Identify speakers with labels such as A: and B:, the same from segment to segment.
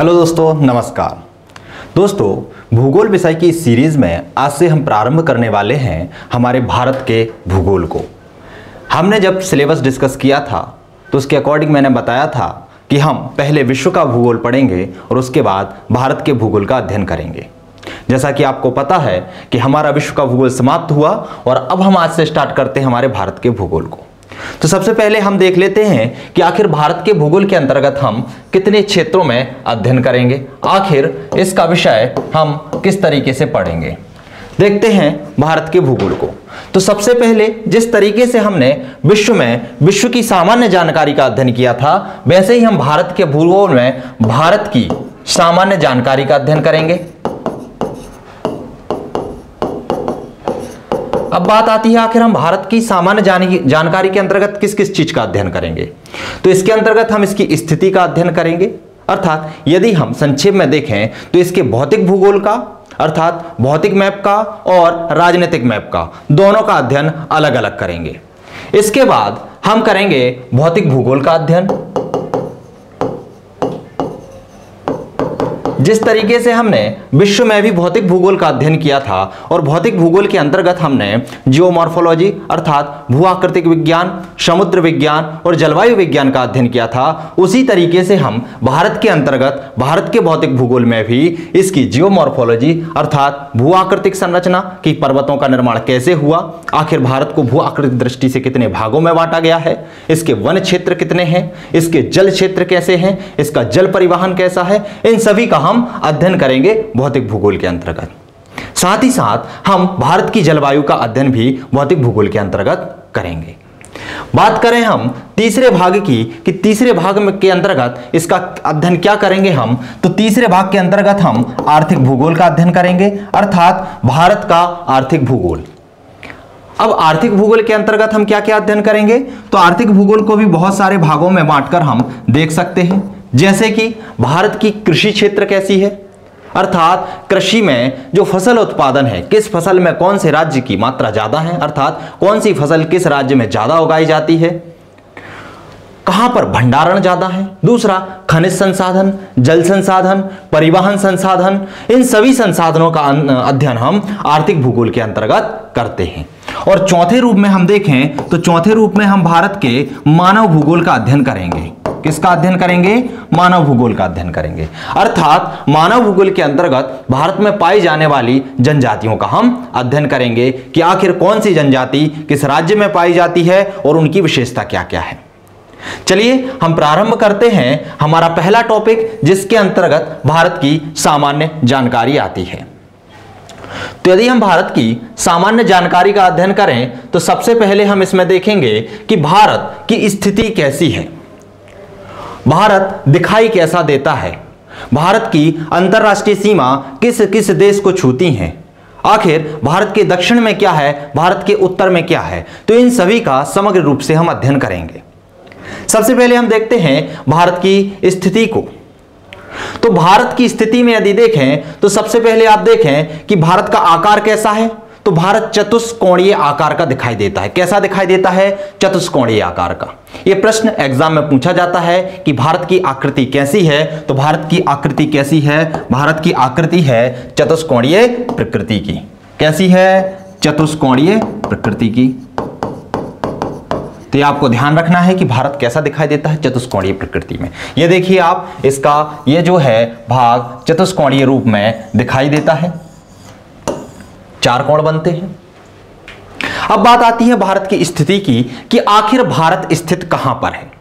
A: Hello दोस्तों, नमस्कार। दोस्तों, भूगोल विषय की इस सीरीज में आज से हम प्रारंभ करने वाले हैं हमारे भारत के भूगोल को। हमने जब सिलेबस डिस्कस किया था तो उसके अकॉर्डिंग मैंने बताया था कि हम पहले विश्व का भूगोल पढ़ेंगे और उसके बाद भारत के भूगोल का अध्ययन करेंगे। जैसा कि आपको पता है कि हमारा विश्व का भूगोल समाप्त हुआ और अब हम आज से स्टार्ट करते हैं हमारे भारत के भूगोल को। तो सबसे पहले हम देख लेते हैं कि आखिर भारत के भूगोल के अंतर्गत हम कितने क्षेत्रों में अध्ययन करेंगे, आखिर इसका विषय हम किस तरीके से पढ़ेंगे। देखते हैं भारत के भूगोल को। तो सबसे पहले जिस तरीके से हमने विश्व की सामान्य जानकारी का अध्ययन किया था, वैसे ही हम भारत के भूगोल में भारत की सामान्य जानकारी का अध्ययन करेंगे। अब बात आती है आखिर हम भारत की सामान्य जानकारी के अंतर्गत किस किस चीज का अध्ययन करेंगे। तो इसके अंतर्गत हम इसकी स्थिति का अध्ययन करेंगे, अर्थात यदि हम संक्षेप में देखें तो इसके भौतिक भूगोल का, अर्थात भौतिक मैप का और राजनीतिक मैप का, दोनों का अध्ययन अलग अलग करेंगे। इसके बाद हम करेंगे भौतिक भूगोल का अध्ययन। जिस तरीके से हमने विश्व में भी भौतिक भूगोल का अध्ययन किया था और भौतिक भूगोल के अंतर्गत हमने जियोमॉर्फोलॉजी अर्थात भू आकृतिक विज्ञान, समुद्र विज्ञान और जलवायु विज्ञान का अध्ययन किया था, उसी तरीके से हम भारत के अंतर्गत भारत के भौतिक भूगोल में भी इसकी जियोमॉर्फोलॉजी अर्थात भू आकृतिक संरचना की, पर्वतों का निर्माण कैसे हुआ, आखिर भारत को भू आकृतिक दृष्टि से कितने भागों में बांटा गया है, इसके वन क्षेत्र कितने हैं, इसके जल क्षेत्र कैसे हैं, इसका जल परिवहन कैसा है, इन सभी का हम अध्ययन करेंगे भौतिक भूगोल के अंतर्गत। साथ ही साथ हम भारत की जलवायु का अध्ययन भी भौतिक भूगोल के अंतर्गत करेंगे। बात करें हम तीसरे भाग की कि तीसरे भाग में के अंतर्गत इसका अध्ययन क्या करेंगे हम, तो तीसरे भाग के अंतर्गत हम आर्थिक भूगोल का अध्ययन करेंगे, अर्थात भारत का आर्थिक भूगोल। अब आर्थिक भूगोल के अंतर्गत हम क्या क्या अध्ययन करेंगे, तो आर्थिक भूगोल को भी बहुत सारे भागों में बांटकर हम देख सकते हैं। जैसे कि भारत की कृषि क्षेत्र कैसी है, अर्थात कृषि में जो फसल उत्पादन है, किस फसल में कौन से राज्य की मात्रा ज्यादा है, अर्थात कौन सी फसल किस राज्य में ज्यादा उगाई जाती है, कहां पर भंडारण ज्यादा है। दूसरा, खनिज संसाधन, जल संसाधन, परिवहन संसाधन, इन सभी संसाधनों का अध्ययन हम आर्थिक भूगोल के अंतर्गत करते हैं। और चौथे रूप में हम देखें तो चौथे रूप में हम भारत के मानव भूगोल का अध्ययन करेंगे। किसका अध्ययन करेंगे? मानव भूगोल का अध्ययन करेंगे, अर्थात मानव भूगोल के अंतर्गत भारत में पाई जाने वाली जनजातियों का हम अध्ययन करेंगे कि आखिर कौन सी जनजाति किस राज्य में पाई जाती है और उनकी विशेषता क्या क्या है। चलिए हम प्रारंभ करते हैं हमारा पहला टॉपिक, जिसके अंतर्गत भारत की सामान्य जानकारी आती है। तो यदि हम भारत की सामान्य जानकारी का अध्ययन करें तो सबसे पहले हम इसमें देखेंगे कि भारत की स्थिति कैसी है, भारत दिखाई कैसा देता है, भारत की अंतरराष्ट्रीय सीमा किस किस देश को छूती हैं, आखिर भारत के दक्षिण में क्या है, भारत के उत्तर में क्या है। तो इन सभी का समग्र रूप से हम अध्ययन करेंगे। सबसे पहले हम देखते हैं भारत की स्थिति को। तो भारत की स्थिति में यदि देखें तो सबसे पहले आप देखें कि भारत का आकार कैसा है, तो भारत चतुष्कोणीय आकार का दिखाई देता है। कैसा दिखाई देता है? चतुष्कोणीय आकार का। यह प्रश्न एग्जाम में पूछा जाता है कि भारत की आकृति कैसी है, तो भारत की आकृति कैसी है? भारत की आकृति है चतुष्कोणीय प्रकृति की। कैसी है? चतुष्कोणीय प्रकृति की। तो ये आपको ध्यान रखना है कि भारत कैसा दिखाई देता है, चतुष्कोणीय प्रकृति में। ये देखिए आप, इसका ये जो है भाग चतुष्कोणीय रूप में दिखाई देता है, चार कोण बनते हैं। अब बात आती है भारत की स्थिति की कि आखिर भारत स्थित कहां पर है।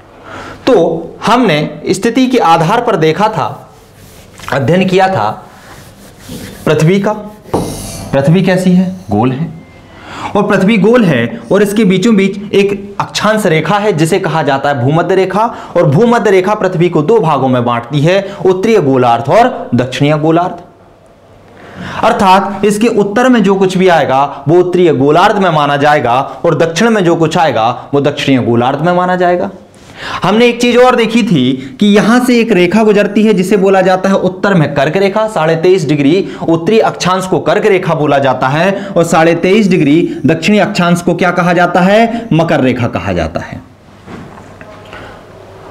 A: तो हमने स्थिति के आधार पर देखा था, अध्ययन किया था पृथ्वी का। पृथ्वी कैसी है? गोल है, और पृथ्वी गोल है और इसके बीचों बीच एक अक्षांश रेखा है जिसे कहा जाता है भूमध्य रेखा। और भूमध्य रेखा पृथ्वी को दो भागों में बांटती है, उत्तरीय गोलार्ध और दक्षिणीय गोलार्ध। अर्थात इसके उत्तर में जो कुछ भी आएगा वो उत्तरीय गोलार्ध में माना जाएगा और दक्षिण में जो कुछ आएगा वो दक्षिणीय गोलार्ध में माना जाएगा। हमने एक चीज और देखी थी कि यहां से एक रेखा गुजरती है जिसे बोला जाता है उत्तर में कर्क रेखा, 23.5 डिग्री उत्तरी अक्षांश को कर्क रेखा बोला जाता है और 23.5 डिग्री दक्षिणी अक्षांश को क्या कहा जाता है? मकर रेखा कहा जाता है।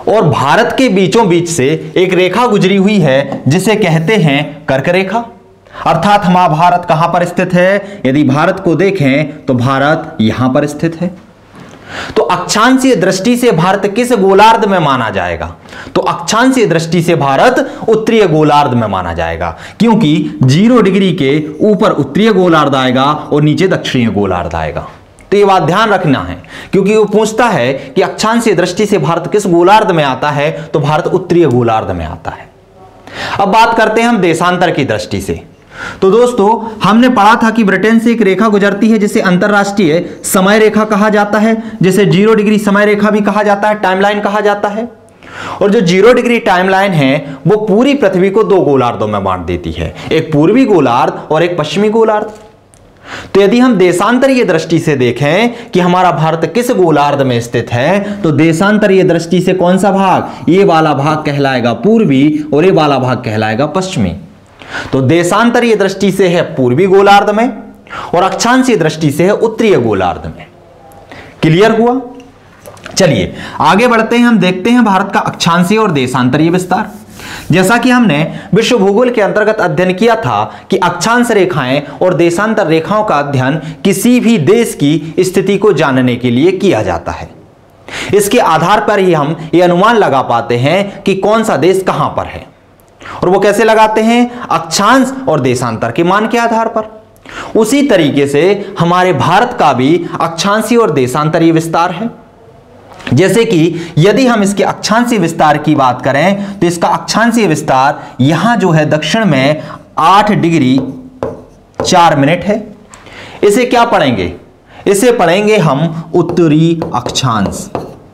A: और भारत के बीचों बीच से एक रेखा गुजरी हुई है जिसे कहते हैं कर्क रेखा। अर्थात हमारा भारत कहां पर स्थित है? यदि भारत को देखें तो भारत यहां पर स्थित है। तो अक्षांशीय दृष्टि से भारत किस गोलार्ध में माना जाएगा? तो अक्षांशीय दृष्टि से भारत उत्तरीय गोलार्ध में माना जाएगा, क्योंकि 0 डिग्री के ऊपर उत्तरीय गोलार्ध आएगा और नीचे दक्षिणीय गोलार्ध आएगा। तो ये बात ध्यान रखना है, क्योंकि वो पूछता है कि अक्षांशीय दृष्टि से भारत किस गोलार्ध में आता है, तो भारत उत्तरीय गोलार्ध में आता है। अब बात करते हैं हम देशांतर की दृष्टि से। तो दोस्तों, हमने पढ़ा था कि ब्रिटेन से एक रेखा गुजरती है जिसे अंतरराष्ट्रीय समय रेखा कहा जाता है, जिसे 0 डिग्री समय रेखा भी कहा जाता है, टाइमलाइन कहा जाता है। और जो 0 डिग्री टाइमलाइन है वो पूरी पृथ्वी को 2 गोलार्धों में बांट देती है, एक पूर्वी गोलार्ध और एक पश्चिमी गोलार्ध। तो यदि हम देशांतरीय दृष्टि से देखें कि हमारा भारत किस गोलार्ध में स्थित है, तो देशांतरीय दृष्टि से कौन सा भाग? ये वाला भाग कहलाएगा पूर्वी और ये वाला भाग कहलाएगा पश्चिमी। तो देशांतरीय दृष्टि से है पूर्वी गोलार्ध में और अक्षांशीय दृष्टि से है उत्तरीय गोलार्ध में। क्लियर हुआ? चलिए आगे बढ़ते हैं, हम देखते हैं भारत का अक्षांशीय और देशांतरीय विस्तार। जैसा कि हमने विश्व भूगोल के अंतर्गत अध्ययन किया था कि अक्षांश रेखाएं और देशांतर रेखाओं का अध्ययन किसी भी देश की स्थिति को जानने के लिए किया जाता है। इसके आधार पर ही हम यह अनुमान लगा पाते हैं कि कौन सा देश कहां पर है। और वो कैसे लगाते हैं? अक्षांश और देशांतर के मान के आधार पर। उसी तरीके से हमारे भारत का भी अक्षांशीय और देशांतरीय विस्तार है। जैसे कि यदि हम इसके अक्षांशीय विस्तार की बात करें तो इसका अक्षांशीय विस्तार यहां जो है दक्षिण में 8 डिग्री 4 मिनट है। इसे क्या पढ़ेंगे? इसे पढ़ेंगे हम उत्तरी अक्षांश।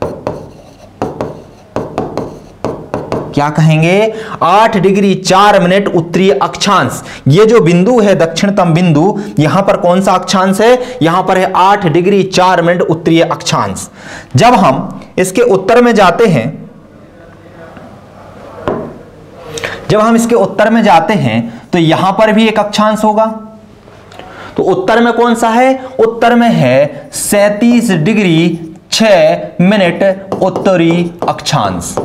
A: क्या कहेंगे? 8 डिग्री 4 मिनट उत्तरीय अक्षांश। ये जो बिंदु है दक्षिणतम बिंदु, यहां पर कौन सा अक्षांश है? यहां पर है 8 डिग्री 4 मिनट उत्तरीय अक्षांश। जब हम इसके उत्तर में जाते हैं, तो यहां पर भी एक अक्षांश होगा। तो उत्तर में कौन सा है? उत्तर में है 37 डिग्री 6 मिनट उत्तरी अक्षांश।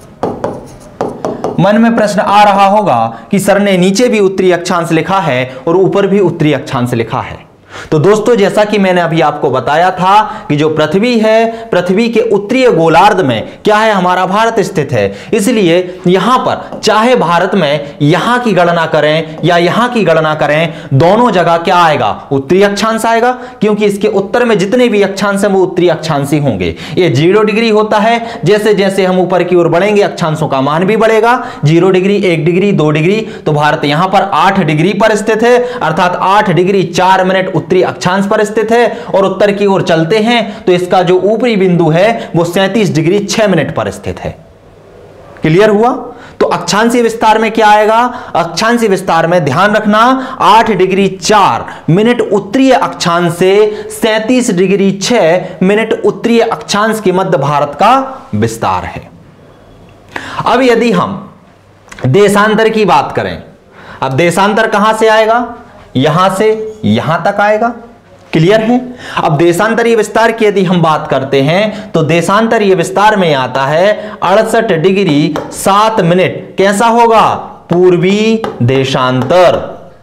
A: मन में प्रश्न आ रहा होगा कि सर ने नीचे भी उत्तरी अक्षांश लिखा है और ऊपर भी उत्तरी अक्षांश लिखा है। तो दोस्तों, जैसा कि मैंने अभी आपको बताया था कि जो पृथ्वी है, पृथ्वी के उत्तरीय गोलार्ध में क्या है? हमारा भारत स्थित है। इसलिए यहां पर चाहे भारत में यहां की गणना करें या यहां की गणना करें, दोनों जगह क्या आएगा? उत्तरी अक्षांश आएगा, क्योंकि इसके उत्तर में जितने भी अक्षांश हैं वो उत्तरी अक्षांशी होंगे। ये 0 डिग्री होता है। जैसे जैसे हम ऊपर की ओर बढ़ेंगे अक्षांशों का मान भी बढ़ेगा। 0 डिग्री, 1 डिग्री, 2 डिग्री, तो भारत यहां पर 8 डिग्री पर स्थित है, अर्थात 8 डिग्री 4 मिनट उत्तरी अक्षांश पर स्थित है। और उत्तर की ओर चलते हैं तो इसका जो ऊपरी बिंदु है वो 37 डिग्री 6 मिनट पर स्थित है। क्लियर हुआ? तो अक्षांशीय विस्तार में क्या आएगा? अक्षांशीय विस्तार में ध्यान रखना 8 डिग्री 4 मिनट उत्तरीय अक्षांश से 37 डिग्री 6 मिनट उत्तरीय अक्षांश के मध्य भारत का विस्तार है। अब यदि हम देशांतर की बात करें, अब देशांतर कहां से आएगा? यहां से यहां तक आएगा। क्लियर है? अब देशांतरीय विस्तार की यदि हम बात करते हैं तो देशांतरीय विस्तार में आता है 68 डिग्री 7 मिनट। कैसा होगा? पूर्वी देशांतर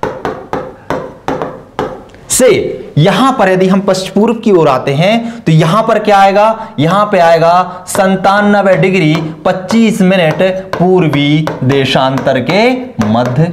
A: से यहां पर यदि हम पश्चिम पूर्व की ओर आते हैं तो यहां पर क्या आएगा? यहां पे आएगा 97 डिग्री 25 मिनट पूर्वी देशांतर के मध्य।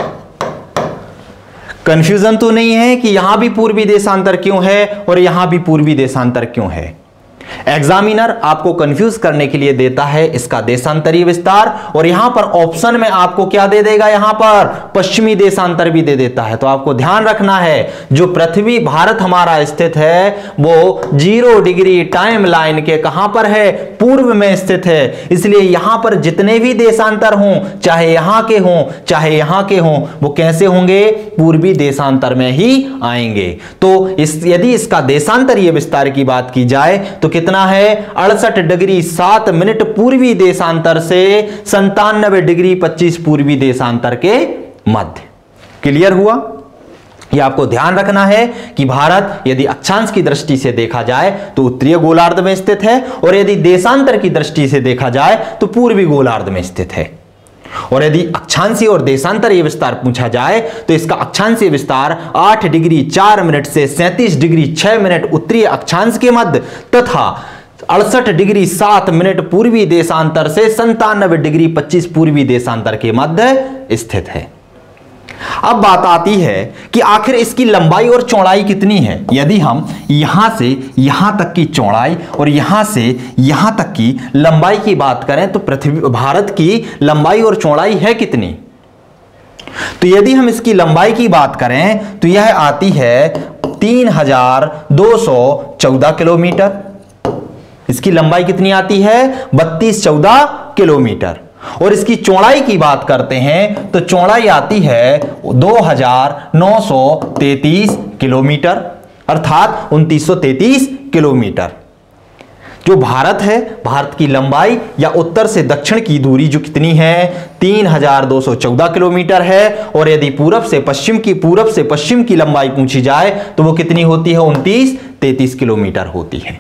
A: कंफ्यूजन तो नहीं है कि यहां भी पूर्वी देशांतर क्यों है और यहां भी पूर्वी देशांतर क्यों है? एग्जामिनर आपको कंफ्यूज करने के लिए देता है इसका देशांतरीय विस्तार, और यहां पर ऑप्शन में आपको क्या दे देगा? यहां पर पश्चिमी देशांतर भी दे देता है। तो आपको ध्यान रखना है, जो पृथ्वी भारत हमारा स्थित है वो 0 डिग्री टाइम लाइन के कहां पर है? पूर्व में स्थित है। इसलिए यहां पर जितने भी देशांतर हों, चाहे यहां के हों चाहे यहां के हों, वो कैसे होंगे? पूर्वी देशांतर में ही आएंगे। तो यदि इसका देशांतरीय विस्तार की बात की जाए तो कितना है? 68 डिग्री 7 मिनट पूर्वी देशांतर से 97 डिग्री 25 पूर्वी देशांतर के मध्य। क्लियर हुआ? ये आपको ध्यान रखना है कि भारत यदि अक्षांश की दृष्टि से देखा जाए तो उत्तरीय गोलार्ध में स्थित है, और यदि देशांतर की दृष्टि से देखा जाए तो पूर्वी गोलार्ध में स्थित है। और यदि अक्षांशीय और देशांतरीय विस्तार पूछा जाए तो इसका अक्षांशीय विस्तार 8 डिग्री 4 मिनट से 37 डिग्री 6 मिनट उत्तरीय अक्षांश के मध्य तथा 68 डिग्री 7 मिनट पूर्वी देशांतर से 97 डिग्री 25 पूर्वी देशांतर के मध्य स्थित है। अब बात आती है कि आखिर इसकी लंबाई और चौड़ाई कितनी है। यदि हम यहां से यहां तक की चौड़ाई और यहां से यहां तक की लंबाई की बात करें तो भारत की लंबाई और चौड़ाई है कितनी? तो यदि हम इसकी लंबाई की बात करें तो यह आती है 3214 किलोमीटर। इसकी लंबाई कितनी आती है? 3214 किलोमीटर। और इसकी चौड़ाई की बात करते हैं तो चौड़ाई आती है 2933 किलोमीटर, अर्थात 2933 किलोमीटर। जो भारत है, भारत की लंबाई या उत्तर से दक्षिण की दूरी जो कितनी है 3214 किलोमीटर है। और यदि पूरब से पश्चिम की लंबाई पूछी जाए तो वो कितनी होती है? 2933 किलोमीटर होती है।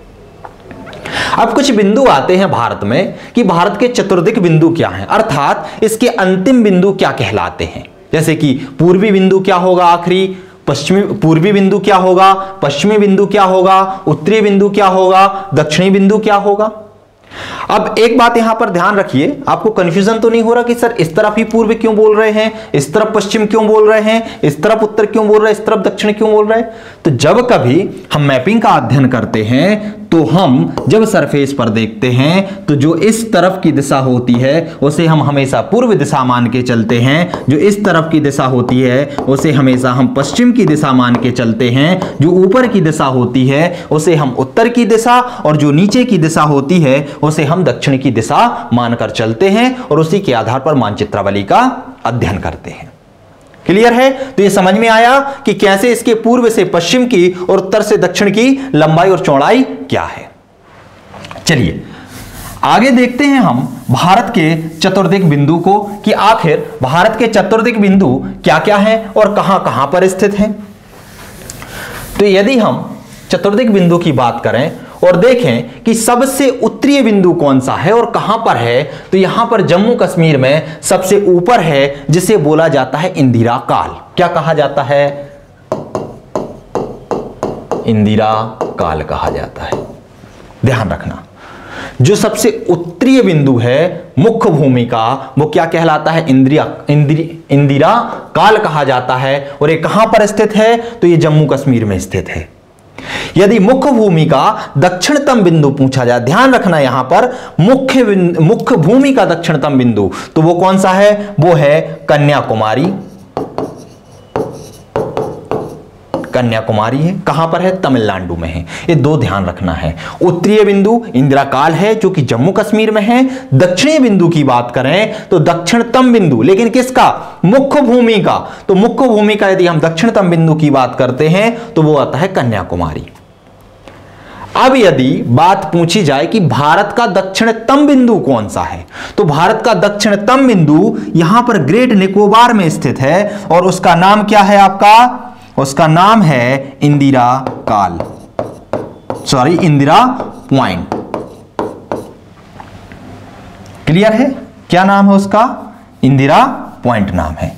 A: अब कुछ बिंदु आते हैं भारत में कि भारत के चतुर्दिक बिंदु क्या हैं, अर्थात इसके अंतिम बिंदु क्या कहलाते हैं। जैसे कि पूर्वी बिंदु क्या होगा, आखिरी पूर्वी बिंदु क्या होगा, पश्चिमी बिंदु क्या होगा, उत्तरी बिंदु क्या होगा, दक्षिणी बिंदु क्या होगा। अब एक बात यहां पर ध्यान रखिए, आपको कंफ्यूजन तो नहीं हो रहा कि सर इस तरफ ही पूर्व क्यों बोल रहे हैं, इस तरफ पश्चिम क्यों बोल रहे हैं, इस तरफ उत्तर क्यों बोल रहे हैं, इस तरफ दक्षिण क्यों बोल रहे हैं। तो जब कभी हम मैपिंग का अध्ययन करते हैं तो हम जब सरफेस पर देखते हैं तो जो इस तरफ की दिशा होती है उसे हम हमेशा पूर्व दिशा मान के चलते हैं, जो इस तरफ की दिशा होती है उसे हमेशा हम पश्चिम की दिशा मान के चलते हैं, जो ऊपर की दिशा होती है उसे हम उत्तर की दिशा, और जो नीचे की दिशा होती है उसे हम दक्षिण की दिशा मानकर चलते हैं, और उसी के आधार पर मानचित्रावली का अध्ययन करते हैं। क्लियर है? तो ये समझ में आया कि कैसे इसके पूर्व से पश्चिम की और उत्तर से दक्षिण की लंबाई और चौड़ाई क्या है। चलिए आगे देखते हैं हम भारत के चतुर्दिक बिंदु को कि आखिर भारत के चतुर्दिक बिंदु क्या क्या हैं और कहां कहां पर स्थित हैं। तो यदि हम चतुर्दिक बिंदु की बात करें और देखें कि सबसे उत्तरीय बिंदु कौन सा है और कहां पर है, तो यहां पर जम्मू कश्मीर में सबसे ऊपर है, जिसे बोला जाता है इंदिरा काल। क्या कहा जाता है? इंदिरा काल कहा जाता है। ध्यान रखना, जो सबसे उत्तरीय बिंदु है मुख्य भूमि का, वो क्या कहलाता है? इंदिरा काल कहा जाता है। और ये कहां पर स्थित है? तो ये जम्मू कश्मीर में स्थित है। यदि मुख्य भूमि का दक्षिणतम बिंदु पूछा जाए, ध्यान रखना यहां पर मुख्य भूमि का दक्षिणतम बिंदु, तो वो कौन सा है? वो है कन्याकुमारी। कन्याकुमारी है। कहां पर है? तमिलनाडु में है। ये दो ध्यान रखना है। उत्तरीय बिंदु इंदिरा काल है जो कि जम्मू कश्मीर में है। दक्षिणी बिंदु की बात करें तो दक्षिणतम बिंदु, लेकिन किसका? मुख्य भूमि का। तो मुख्य भूमि का यदि हम दक्षिणतम बिंदु की बात करते हैं तो वो आता है कन्याकुमारी। अब यदि बात पूछी जाए कि भारत का दक्षिणतम बिंदु कौन सा है, तो भारत का दक्षिणतम बिंदु यहां पर ग्रेट निकोबार में स्थित है, और उसका नाम क्या है आपका? उसका नाम है इंदिरा काल, इंदिरा पॉइंट। क्लियर है? क्या नाम है उसका? इंदिरा पॉइंट नाम है।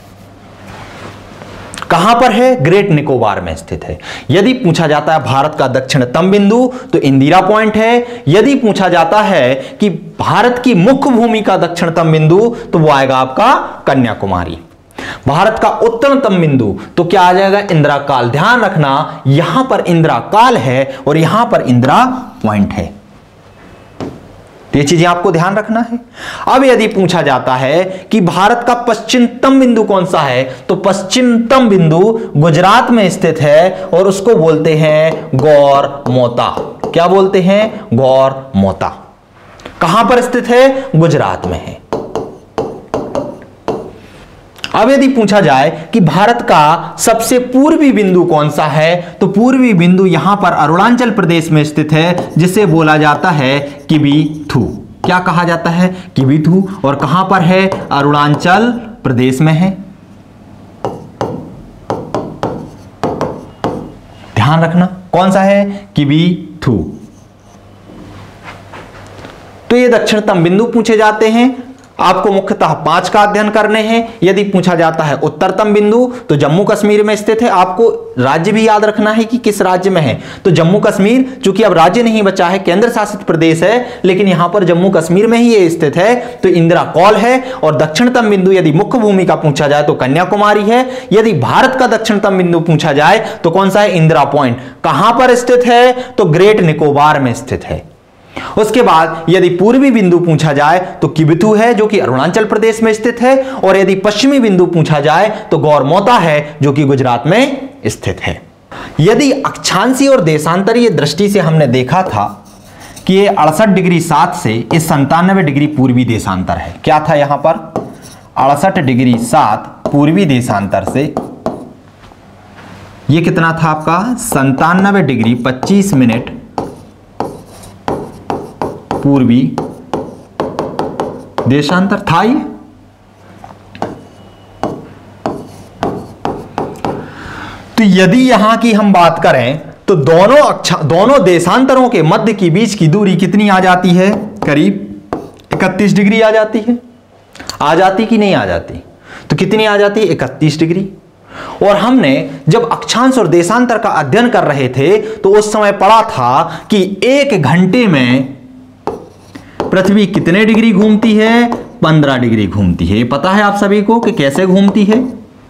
A: कहां पर है? ग्रेट निकोबार में स्थित है। यदि पूछा जाता है भारत का दक्षिणतम बिंदु तो इंदिरा पॉइंट है। यदि पूछा जाता है कि भारत की मुख्य भूमि का दक्षिणतम बिंदु तो वो आएगा आपका कन्याकुमारी। भारत का उत्तरतम बिंदु तो क्या आ जाएगा? इंदिरा काल। ध्यान रखना यहां पर इंदिरा काल है और यहां पर इंदिरा पॉइंट है। ये चीजें आपको ध्यान रखना है। अब यदि पूछा जाता है कि भारत का पश्चिमतम बिंदु कौन सा है, तो पश्चिमतम बिंदु गुजरात में स्थित है और उसको बोलते हैं गौर मोता। क्या बोलते हैं? गौर मोता। कहां पर स्थित है? गुजरात में है। अब यदि पूछा जाए कि भारत का सबसे पूर्वी बिंदु कौन सा है, तो पूर्वी बिंदु यहां पर अरुणाचल प्रदेश में स्थित है, जिसे बोला जाता है किबीथू। क्या कहा जाता है? किबीथू। और कहां पर है? अरुणाचल प्रदेश में है। ध्यान रखना कौन सा है, किबिथु। तो ये दक्षिणतम बिंदु पूछे जाते हैं। आपको मुख्यतः 5 का अध्ययन करने हैं। यदि पूछा जाता है उत्तरतम बिंदु तो जम्मू कश्मीर में स्थित है। आपको राज्य भी याद रखना है कि किस राज्य में है। तो जम्मू कश्मीर चूंकि अब राज्य नहीं बचा है, केंद्र शासित प्रदेश है, लेकिन यहां पर जम्मू कश्मीर में ही ये स्थित है, तो इंदिरा कौल है। और दक्षिणतम बिंदु यदि मुख्य भूमि का पूछा जाए तो कन्याकुमारी है। यदि भारत का दक्षिणतम बिंदु पूछा जाए तो कौन सा है, इंदिरा पॉइंट। कहां पर स्थित है, तो ग्रेट निकोबार में स्थित है। उसके बाद यदि पूर्वी बिंदु पूछा जाए तो किबिथु है जो कि अरुणाचल प्रदेश में स्थित है। और यदि पश्चिमी बिंदु पूछा जाए तो गौरमोता है जो कि गुजरात में स्थित है। यदि अक्षांशीय और देशांतरीय दृष्टि से हमने देखा था कि ये 68 डिग्री 7 से इस 97 डिग्री पूर्वी देशांतर है। क्या था यहां पर, 68 डिग्री 7 पूर्वी देशांतर से ये कितना था आपका, 97 डिग्री 25 मिनट पूर्वी देशांतर था ये। तो यदि यहां की हम बात करें तो दोनों देशांतरों के मध्य की बीच की दूरी कितनी आ जाती है, करीब 31 डिग्री आ जाती है। आ जाती कि नहीं आ जाती, तो कितनी आ जाती है, 31 डिग्री। और हमने जब अक्षांश और देशांतर का अध्ययन कर रहे थे तो उस समय पढ़ा था कि 1 घंटे में पृथ्वी कितने डिग्री घूमती है, 15 डिग्री घूमती है। पता है आप सभी को कि कैसे घूमती है,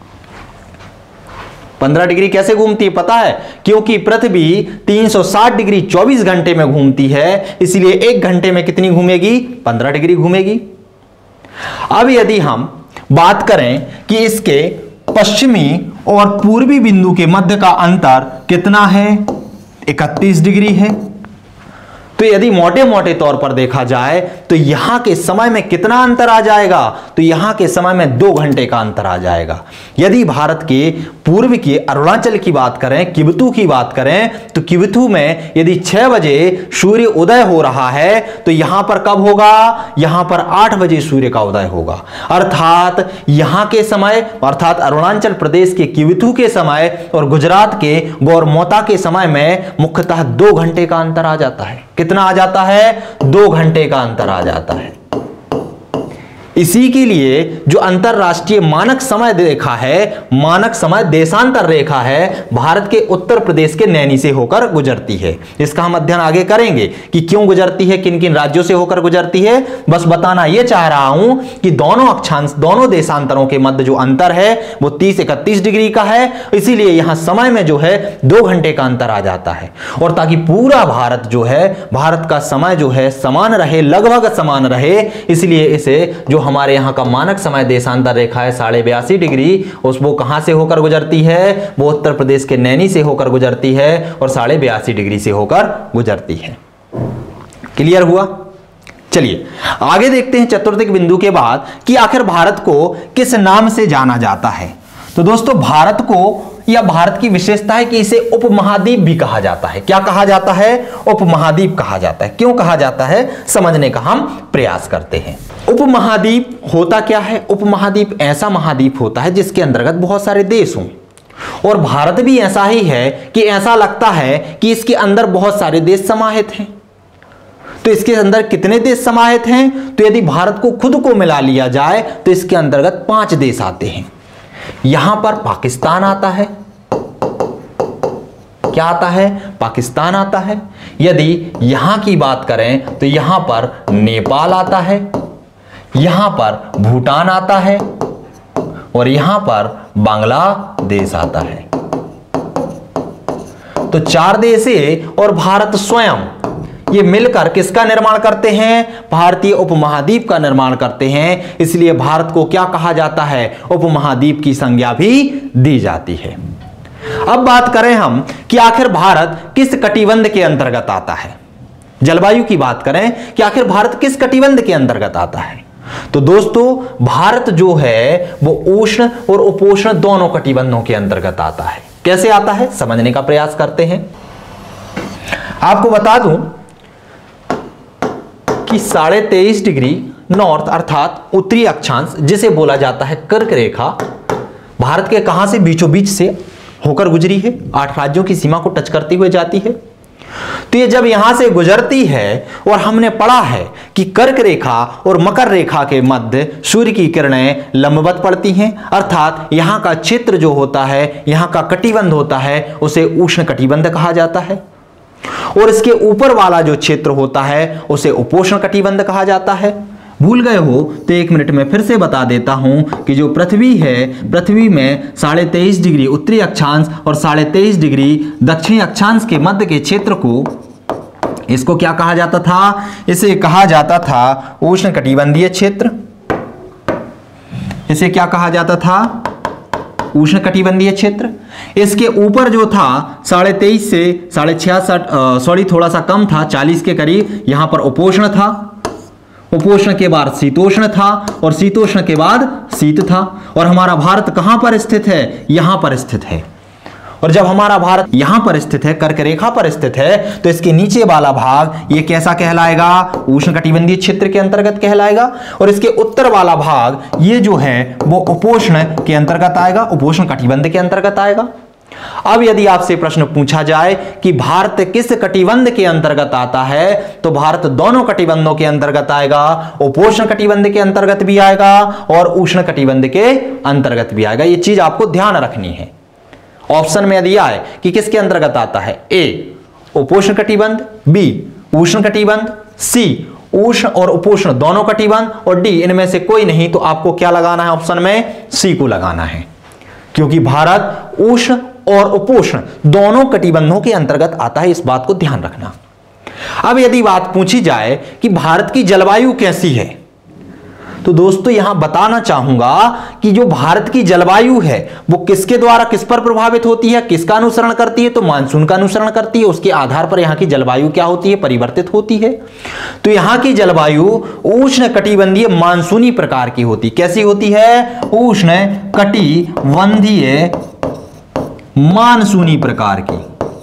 A: 15 डिग्री कैसे घूमती है पता है, क्योंकि पृथ्वी 360 डिग्री 24 घंटे में घूमती है, इसलिए 1 घंटे में कितनी घूमेगी, 15 डिग्री घूमेगी। अब यदि हम बात करें कि इसके पश्चिमी और पूर्वी बिंदु के मध्य का अंतर कितना है, 31 डिग्री है। तो यदि मोटे मोटे तौर पर देखा जाए तो यहां के समय में कितना अंतर आ जाएगा, तो यहां के समय में 2 घंटे का अंतर आ जाएगा। यदि भारत के पूर्व के अरुणाचल की बात करें, किबिथु की बात करें, तो किबिथु में यदि 6 बजे सूर्य उदय हो रहा है तो यहां पर कब होगा, यहां पर 8 बजे सूर्य का उदय होगा। अर्थात यहां के समय, अर्थात अरुणाचल प्रदेश के किबिथु के समय और गुजरात के गौरमोता के समय में मुख्यतः 2 घंटे का अंतर आ जाता है। कितना आ जाता है, 2 घंटे का अंतर आ जाता है। इसी के लिए जो अंतरराष्ट्रीय मानक समय रेखा है, मानक समय देशांतर रेखा है, भारत के उत्तर प्रदेश के नैनी से होकर गुजरती है। इसका हम अध्ययन आगे करेंगे कि क्यों गुजरती है, किन किन राज्यों से होकर गुजरती है। बस बताना यह चाह रहा हूं कि दोनों अक्षांश, दोनों देशांतरों के मध्य जो अंतर है वो 30-31 डिग्री का है। इसीलिए यहां समय में जो है 2 घंटे का अंतर आ जाता है। और ताकि पूरा भारत जो है, भारत का समय जो है समान रहे, लगभग समान रहे, इसलिए इसे जो हमारे यहां का मानक समय देशांतर रेखा है 82.5 डिग्री, वो कहां से होकर गुजरती है, वो उत्तर प्रदेश के नैनी से होकर गुजरती है और 82.5 डिग्री से होकर गुजरती है। क्लियर हुआ? चलिए आगे देखते हैं चतुर्दिक बिंदु के बाद कि आखिर भारत को किस नाम से जाना जाता है। तो दोस्तों भारत को, या भारत की विशेषता है कि इसे उपमहाद्वीप भी कहा जाता है। क्या कहा जाता है? उपमहाद्वीप कहा जाता है। क्यों कहा जाता है, समझने का हम प्रयास करते हैं। उपमहाद्वीप होता क्या है? उपमहाद्वीप ऐसा महाद्वीप होता है जिसके अंतर्गत बहुत सारे देश हों, और भारत भी ऐसा ही है कि ऐसा लगता है कि इसके अंदर बहुत सारे देश समाहित हैं। तो इसके अंदर कितने देश समाहित हैं? तो यदि भारत को खुद को मिला लिया जाए तो इसके अंतर्गत 5 देश आते हैं। यहां पर पाकिस्तान आता है। क्या आता है? पाकिस्तान आता है। यदि यहां की बात करें तो यहां पर नेपाल आता है, यहां पर भूटान आता है और यहां पर बांग्लादेश आता है। तो 4 देश और भारत स्वयं ये मिलकर किसका निर्माण करते हैं? भारतीय उपमहाद्वीप का निर्माण करते हैं। इसलिए भारत को क्या कहा जाता है? उपमहाद्वीप की संज्ञा भी दी जाती है। अब बात करें हम कि आखिर भारत किस कटिबंध के अंतर्गत आता है। जलवायु की बात करें कि आखिर भारत किस कटिबंध के अंतर्गत आता है, तो दोस्तों भारत जो है वो उष्ण और उपोष्ण दोनों कटिबंधों के अंतर्गत आता है। कैसे आता है, समझने का प्रयास करते हैं। आपको बता दूं कि 23.5 डिग्री नॉर्थ अर्थात उत्तरी अक्षांश, जिसे बोला जाता है कर्क रेखा, भारत के कहां से बीचों बीच से होकर गुजरी है, 8 राज्यों की सीमा को टच करते हुए जाती है। तो ये जब यहां से गुजरती है और हमने पढ़ा है कि कर्क रेखा और मकर रेखा के मध्य सूर्य की किरणें लंबवत पड़ती हैं, अर्थात यहां का क्षेत्र जो होता है, यहां का कटिबंध होता है, उसे उष्ण कटिबंध कहा जाता है। और इसके ऊपर वाला जो क्षेत्र होता है उसे उपोष्ण कटिबंध कहा जाता है। भूल गए हो तो 1 मिनट में फिर से बता देता हूं कि जो पृथ्वी है, पृथ्वी में 23.5 डिग्री उत्तरी अक्षांश और 23.5 डिग्री दक्षिणी अक्षांश के मध्य के क्षेत्र को, इसको क्या कहा जाता था? इसे कहा जाता था उष्ण कटिबंधीय क्षेत्र। इसे क्या कहा जाता था? उष्ण कटिबंधीय क्षेत्र। इसके ऊपर जो था 23.5 से 66.5 सॉरी थोड़ा सा कम था, 40 के करीब, यहां पर उपोष्ण था। उपोष्ण के बाद शीतोष्ण था और शीतोष्ण के बाद शीत था। और हमारा भारत कहां पर स्थित है? यहां पर स्थित है। और जब हमारा भारत यहां पर स्थित है, कर्क रेखा पर स्थित है, तो इसके नीचे वाला भाग ये कैसा कहलाएगा? उष्णकटिबंधीय क्षेत्र के अंतर्गत कहलाएगा। और इसके उत्तर वाला भाग ये जो है वो उपोष्ण के अंतर्गत आएगा, उपोष्ण कटिबंध के अंतर्गत आएगा। अब यदि आपसे प्रश्न पूछा जाए कि भारत किस कटिबंध के अंतर्गत आता है, तो भारत दोनों कटिबंधों के अंतर्गत आएगा, उपोष्ण कटिबंध के अंतर्गत भी आएगा और उष्ण कटिबंध के अंतर्गत भी आएगा। यह चीज आपको ध्यान रखनी है। ऑप्शन में दिया है कि किसके अंतर्गत आता है? ए उपोष्ण कटिबंध, बी उष्ण कटिबंध, सी उष्ण और उपोष्ण दोनों कटिबंध, और डी इनमें से कोई नहीं। तो आपको क्या लगाना है? ऑप्शन में सी को लगाना है, क्योंकि भारत उष्ण और उपोष्ण दोनों कटिबंधों के अंतर्गत आता है। इस बात को ध्यान रखना। अब यदि बात पूछी जाए कि भारत की जलवायु कैसी है, तो दोस्तों यहां बताना चाहूंगा कि जो भारत की जलवायु है वो किसके द्वारा किस पर प्रभावित होती है, किसका अनुसरण करती है? तो मानसून का अनुसरण करती है। उसके आधार पर यहां की जलवायु क्या होती है? परिवर्तित होती है। तो यहां की जलवायु उष्ण कटिबंधीय मानसूनी प्रकार की होती। कैसी होती है? उष्ण कटिबंधीय मानसूनी प्रकार की।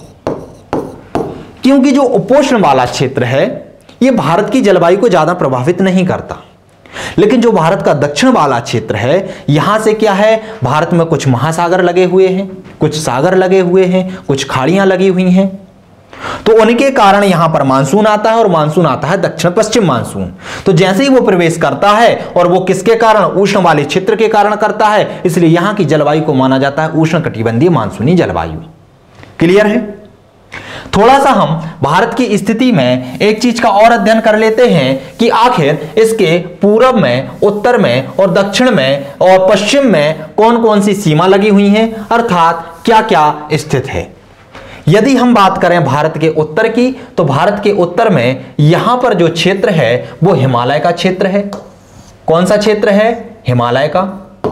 A: क्योंकि जो उपोष्ण वाला क्षेत्र है यह भारत की जलवायु को ज्यादा प्रभावित नहीं करता, लेकिन जो भारत का दक्षिण वाला क्षेत्र है, यहां से क्या है? भारत में कुछ महासागर लगे हुए हैं, कुछ सागर लगे हुए हैं, कुछ खाड़ियां लगी हुई हैं। तो उनके कारण यहां पर मानसून आता है, और मानसून आता है दक्षिण पश्चिम मानसून। तो जैसे ही वो प्रवेश करता है, और वो किसके कारण? उष्ण वाले क्षेत्र के कारण करता है, इसलिए यहां की जलवायु को माना जाता है उष्ण कटिबंधीय मानसूनी जलवायु। क्लियर है? थोड़ा सा हम भारत की स्थिति में एक चीज का और अध्ययन कर लेते हैं कि आखिर इसके पूरब में, उत्तर में और दक्षिण में और पश्चिम में कौन कौन सी सीमा लगी हुई हैं, अर्थात क्या क्या स्थित है। यदि हम बात करें भारत के उत्तर की, तो भारत के उत्तर में यहां पर जो क्षेत्र है वो हिमालय का क्षेत्र है। कौन सा क्षेत्र है? हिमालय का।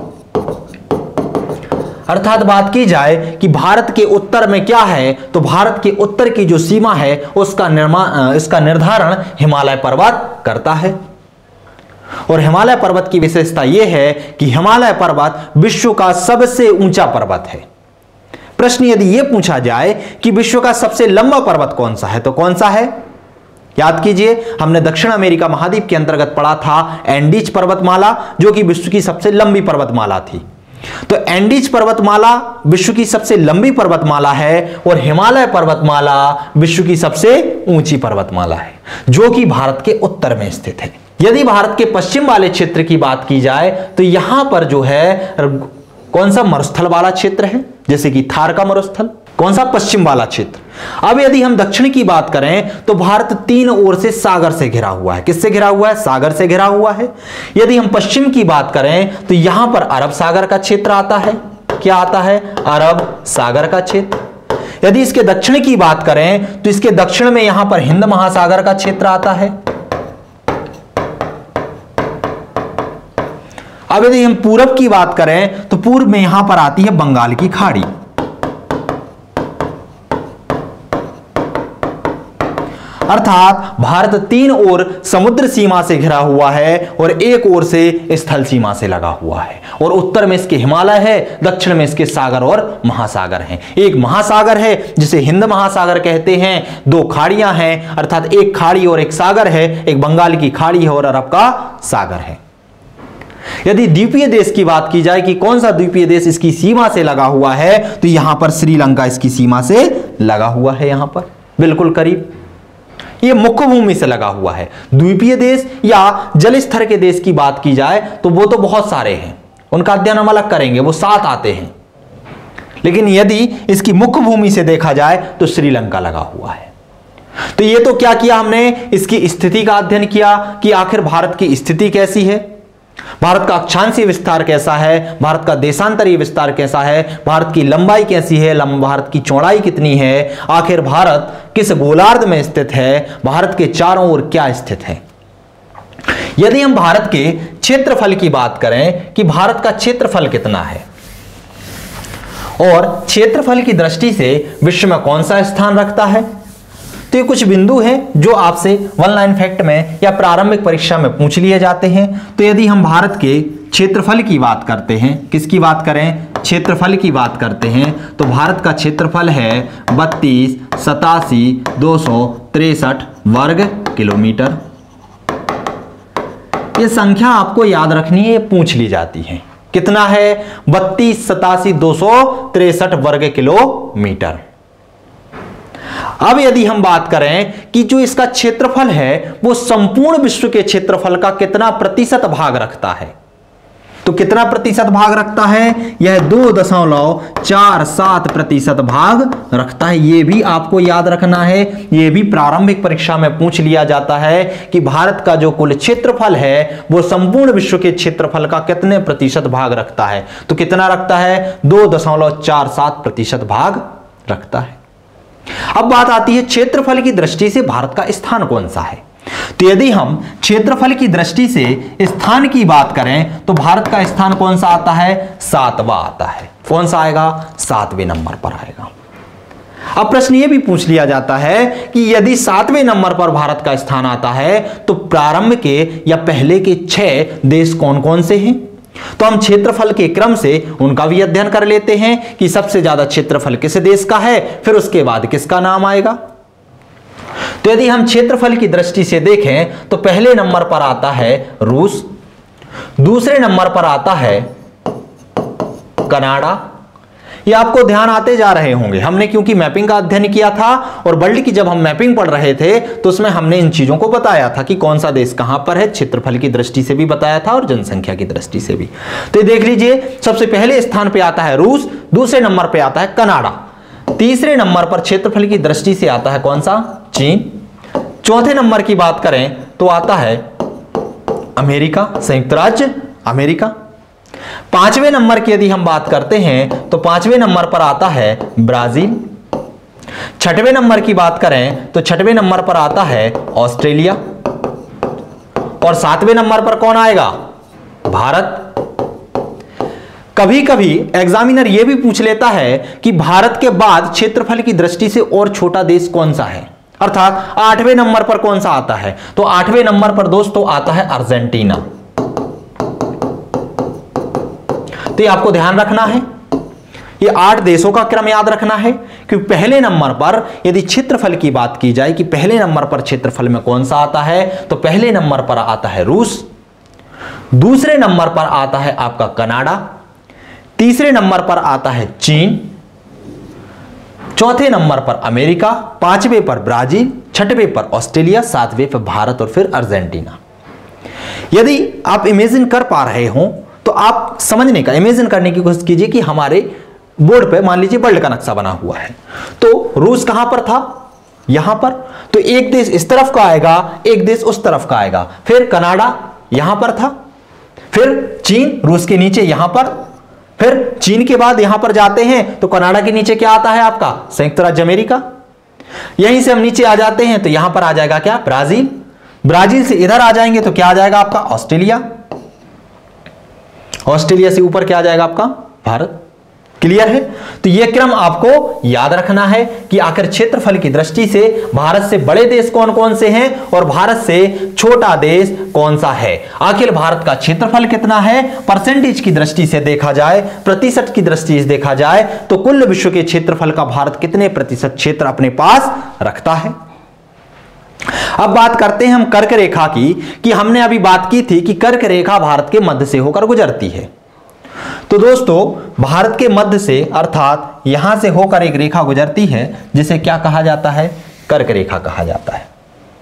A: अर्थात बात की जाए कि भारत के उत्तर में क्या है, तो भारत के उत्तर की जो सीमा है इसका निर्धारण हिमालय पर्वत करता है। और हिमालय पर्वत की विशेषता यह है कि हिमालय पर्वत विश्व का सबसे ऊंचा पर्वत है। प्रश्न यदि यह पूछा जाए कि विश्व का सबसे लंबा पर्वत कौन सा है, तो कौन सा है? याद कीजिए, हमने दक्षिण अमेरिका महाद्वीप के अंतर्गत पढ़ा था एंडीज पर्वतमाला, जो कि विश्व की सबसे लंबी पर्वतमाला थी। तो एंडीज पर्वतमाला विश्व की सबसे लंबी पर्वतमाला है, और हिमालय पर्वतमाला विश्व की सबसे ऊंची पर्वतमाला है, जो कि भारत के उत्तर में स्थित है। यदि भारत के पश्चिम वाले क्षेत्र की बात की जाए, तो यहां पर जो है कौन सा? मरुस्थल वाला क्षेत्र है, जैसे कि थार का मरुस्थल। कौन सा? पश्चिम वाला क्षेत्र। अब यदि हम दक्षिण की बात करें, तो भारत 3 ओर से सागर से घिरा हुआ है। किससे घिरा हुआ है? सागर से घिरा हुआ है। यदि हम पश्चिम की बात करें, तो यहां पर अरब सागर का क्षेत्र आता है। क्या आता है? अरब सागर का क्षेत्र। यदि इसके दक्षिण की बात करें, तो इसके दक्षिण में यहां पर हिंद महासागर का क्षेत्र आता है। अब यदि हम पूरब की बात करें, तो पूर्व में यहां पर आती है बंगाल की खाड़ी। अर्थात भारत 3 ओर समुद्र सीमा से घिरा हुआ है और 1 ओर से स्थल सीमा से लगा हुआ है। और उत्तर में इसके हिमालय है, दक्षिण में इसके सागर और महासागर हैं। एक महासागर है जिसे हिंद महासागर कहते हैं, 2 खाड़ियां हैं, अर्थात एक खाड़ी और एक सागर है, एक बंगाल की खाड़ी है और अरब का सागर है। यदि द्वीपीय देश की बात की जाए कि कौन सा द्वीपीय देश इसकी सीमा से लगा हुआ है, तो यहां पर श्रीलंका इसकी सीमा से लगा हुआ है, यहां पर बिल्कुल करीब, ये मुख्य भूमि से लगा हुआ है। द्वीपीय देश या जल स्तर के देश की बात की जाए तो वो तो बहुत सारे हैं, उनका अध्ययन हम अलग करेंगे, वो 7 आते हैं, लेकिन यदि इसकी मुख्य भूमि से देखा जाए तो श्रीलंका लगा हुआ है। तो ये तो क्या किया हमने, इसकी स्थिति का अध्ययन किया कि आखिर भारत की स्थिति कैसी है, भारत का अक्षांशीय विस्तार कैसा है, भारत का देशांतरीय विस्तार कैसा है, भारत की लंबाई कैसी है, भारत की चौड़ाई कितनी है, आखिर भारत किस गोलार्ध में स्थित है, भारत के चारों ओर क्या स्थित है। यदि हम भारत के क्षेत्रफल की बात करें कि भारत का क्षेत्रफल कितना है और क्षेत्रफल की दृष्टि से विश्व में कौन सा स्थान रखता है, तो ये कुछ बिंदु हैं जो आपसे वन लाइन फैक्ट में या प्रारंभिक परीक्षा में पूछ लिए जाते हैं। तो यदि हम भारत के क्षेत्रफल की बात करते हैं, किसकी बात करें, क्षेत्रफल की बात करते हैं, तो भारत का क्षेत्रफल है 32,87,263 वर्ग किलोमीटर। ये संख्या आपको याद रखनी है, पूछ ली जाती है। कितना है, 32,87,263 वर्ग किलोमीटर। अब यदि हम बात करें कि जो इसका क्षेत्रफल है वो संपूर्ण विश्व के क्षेत्रफल का कितना प्रतिशत भाग रखता है, तो कितना प्रतिशत भाग रखता है, यह 2.47% भाग रखता है। यह भी आपको याद रखना है, यह भी प्रारंभिक परीक्षा में पूछ लिया जाता है कि भारत का जो कुल क्षेत्रफल है वो संपूर्ण विश्व के क्षेत्रफल का कितने प्रतिशत भाग रखता है, तो कितना रखता है, 2.47% भाग रखता है। अब बात आती है क्षेत्रफल की दृष्टि से भारत का स्थान कौन सा है। तो यदि हम क्षेत्रफल की दृष्टि से स्थान की बात करें तो भारत का स्थान कौन सा आता है, 7वां आता है। कौन सा आएगा, 7वें नंबर पर आएगा। अब प्रश्न यह भी पूछ लिया जाता है कि यदि 7वें नंबर पर भारत का स्थान आता है तो प्रारंभ के या पहले के 6 देश कौन कौन से हैं। तो हम क्षेत्रफल के क्रम से उनका भी अध्ययन कर लेते हैं कि सबसे ज्यादा क्षेत्रफल किस देश का है, फिर उसके बाद किसका नाम आएगा। तो यदि हम क्षेत्रफल की दृष्टि से देखें तो पहले नंबर पर आता है रूस, दूसरे नंबर पर आता है कनाडा। ये आपको ध्यान आते जा रहे होंगे, हमने क्योंकि मैपिंग का अध्ययन किया था और वर्ल्ड की जब हम मैपिंग पढ़ रहे थे तो उसमें हमने इन चीजों को बताया था कि कौन सा देश कहां पर है, क्षेत्रफल की दृष्टि से भी बताया था और जनसंख्या की दृष्टि से भी। तो ये देख लीजिए, सबसे पहले स्थान पे आता है रूस, दूसरे नंबर पे आता है कनाडा, तीसरे नंबर पर क्षेत्रफल की दृष्टि से आता है कौन सा, चीन, चौथे नंबर की बात करें तो आता है अमेरिका, संयुक्त राज्य अमेरिका। पांचवें नंबर की यदि हम बात करते हैं तो पांचवें नंबर पर आता है ब्राजील। छठवें नंबर की बात करें तो छठवें नंबर पर आता है ऑस्ट्रेलिया और सातवें नंबर पर कौन आएगा, भारत। कभी कभी एग्जामिनर यह भी पूछ लेता है कि भारत के बाद क्षेत्रफल की दृष्टि से और छोटा देश कौन सा है, अर्थात 8वें नंबर पर कौन सा आता है। तो 8वें नंबर पर दोस्तों आता है अर्जेंटीना। तो ये आपको ध्यान रखना है, ये 8 देशों का क्रम याद रखना है कि पहले नंबर पर यदि क्षेत्रफल की बात की जाए कि पहले नंबर पर क्षेत्रफल में कौन सा आता है, तो पहले नंबर पर आता है रूस, दूसरे नंबर पर आता है आपका कनाडा, तीसरे नंबर पर आता है चीन, चौथे नंबर पर अमेरिका, पांचवें पर ब्राजील, छठवें पर ऑस्ट्रेलिया, सातवें पर भारत और फिर अर्जेंटीना। यदि आप इमेजिन कर पा रहे हो तो आप समझने का, इमेजिन करने की कोशिश कीजिए कि हमारे बोर्ड पे मान लीजिए वर्ल्ड का नक्शा बना हुआ है, तो रूस कहां पर था, यहां पर, तो एक देश इस तरफ का आएगा, एक देश उस तरफ का आएगा, फिर कनाडा यहां पर था, फिर चीन रूस के नीचे यहां पर, फिर चीन के बाद यहां पर जाते हैं तो कनाडा के नीचे क्या आता है आपका, संयुक्त राज्य अमेरिका। यहीं से हम नीचे आ जाते हैं तो यहां पर आ जाएगा क्या, ब्राजील। ब्राजील से इधर आ जाएंगे तो क्या आ जाएगा आपका, ऑस्ट्रेलिया। ऑस्ट्रेलिया से ऊपर क्या आ जाएगा आपका, भारत। क्लियर है। तो यह क्रम आपको याद रखना है कि आखिर क्षेत्रफल की दृष्टि से भारत से बड़े देश कौन कौन से हैं और भारत से छोटा देश कौन सा है। आखिर भारत का क्षेत्रफल कितना है, परसेंटेज की दृष्टि से देखा जाए, प्रतिशत की दृष्टि से देखा जाए तो कुल विश्व के क्षेत्रफल का भारत कितने प्रतिशत क्षेत्र अपने पास रखता है। अब बात करते हैं हम कर्क रेखा की, कि हमने अभी बात की थी कि कर्क रेखा भारत के मध्य से होकर गुजरती है। तो दोस्तों भारत के मध्य से अर्थात यहां से होकर एक रेखा गुजरती है जिसे क्या कहा जाता है, कर्क रेखा कहा जाता है।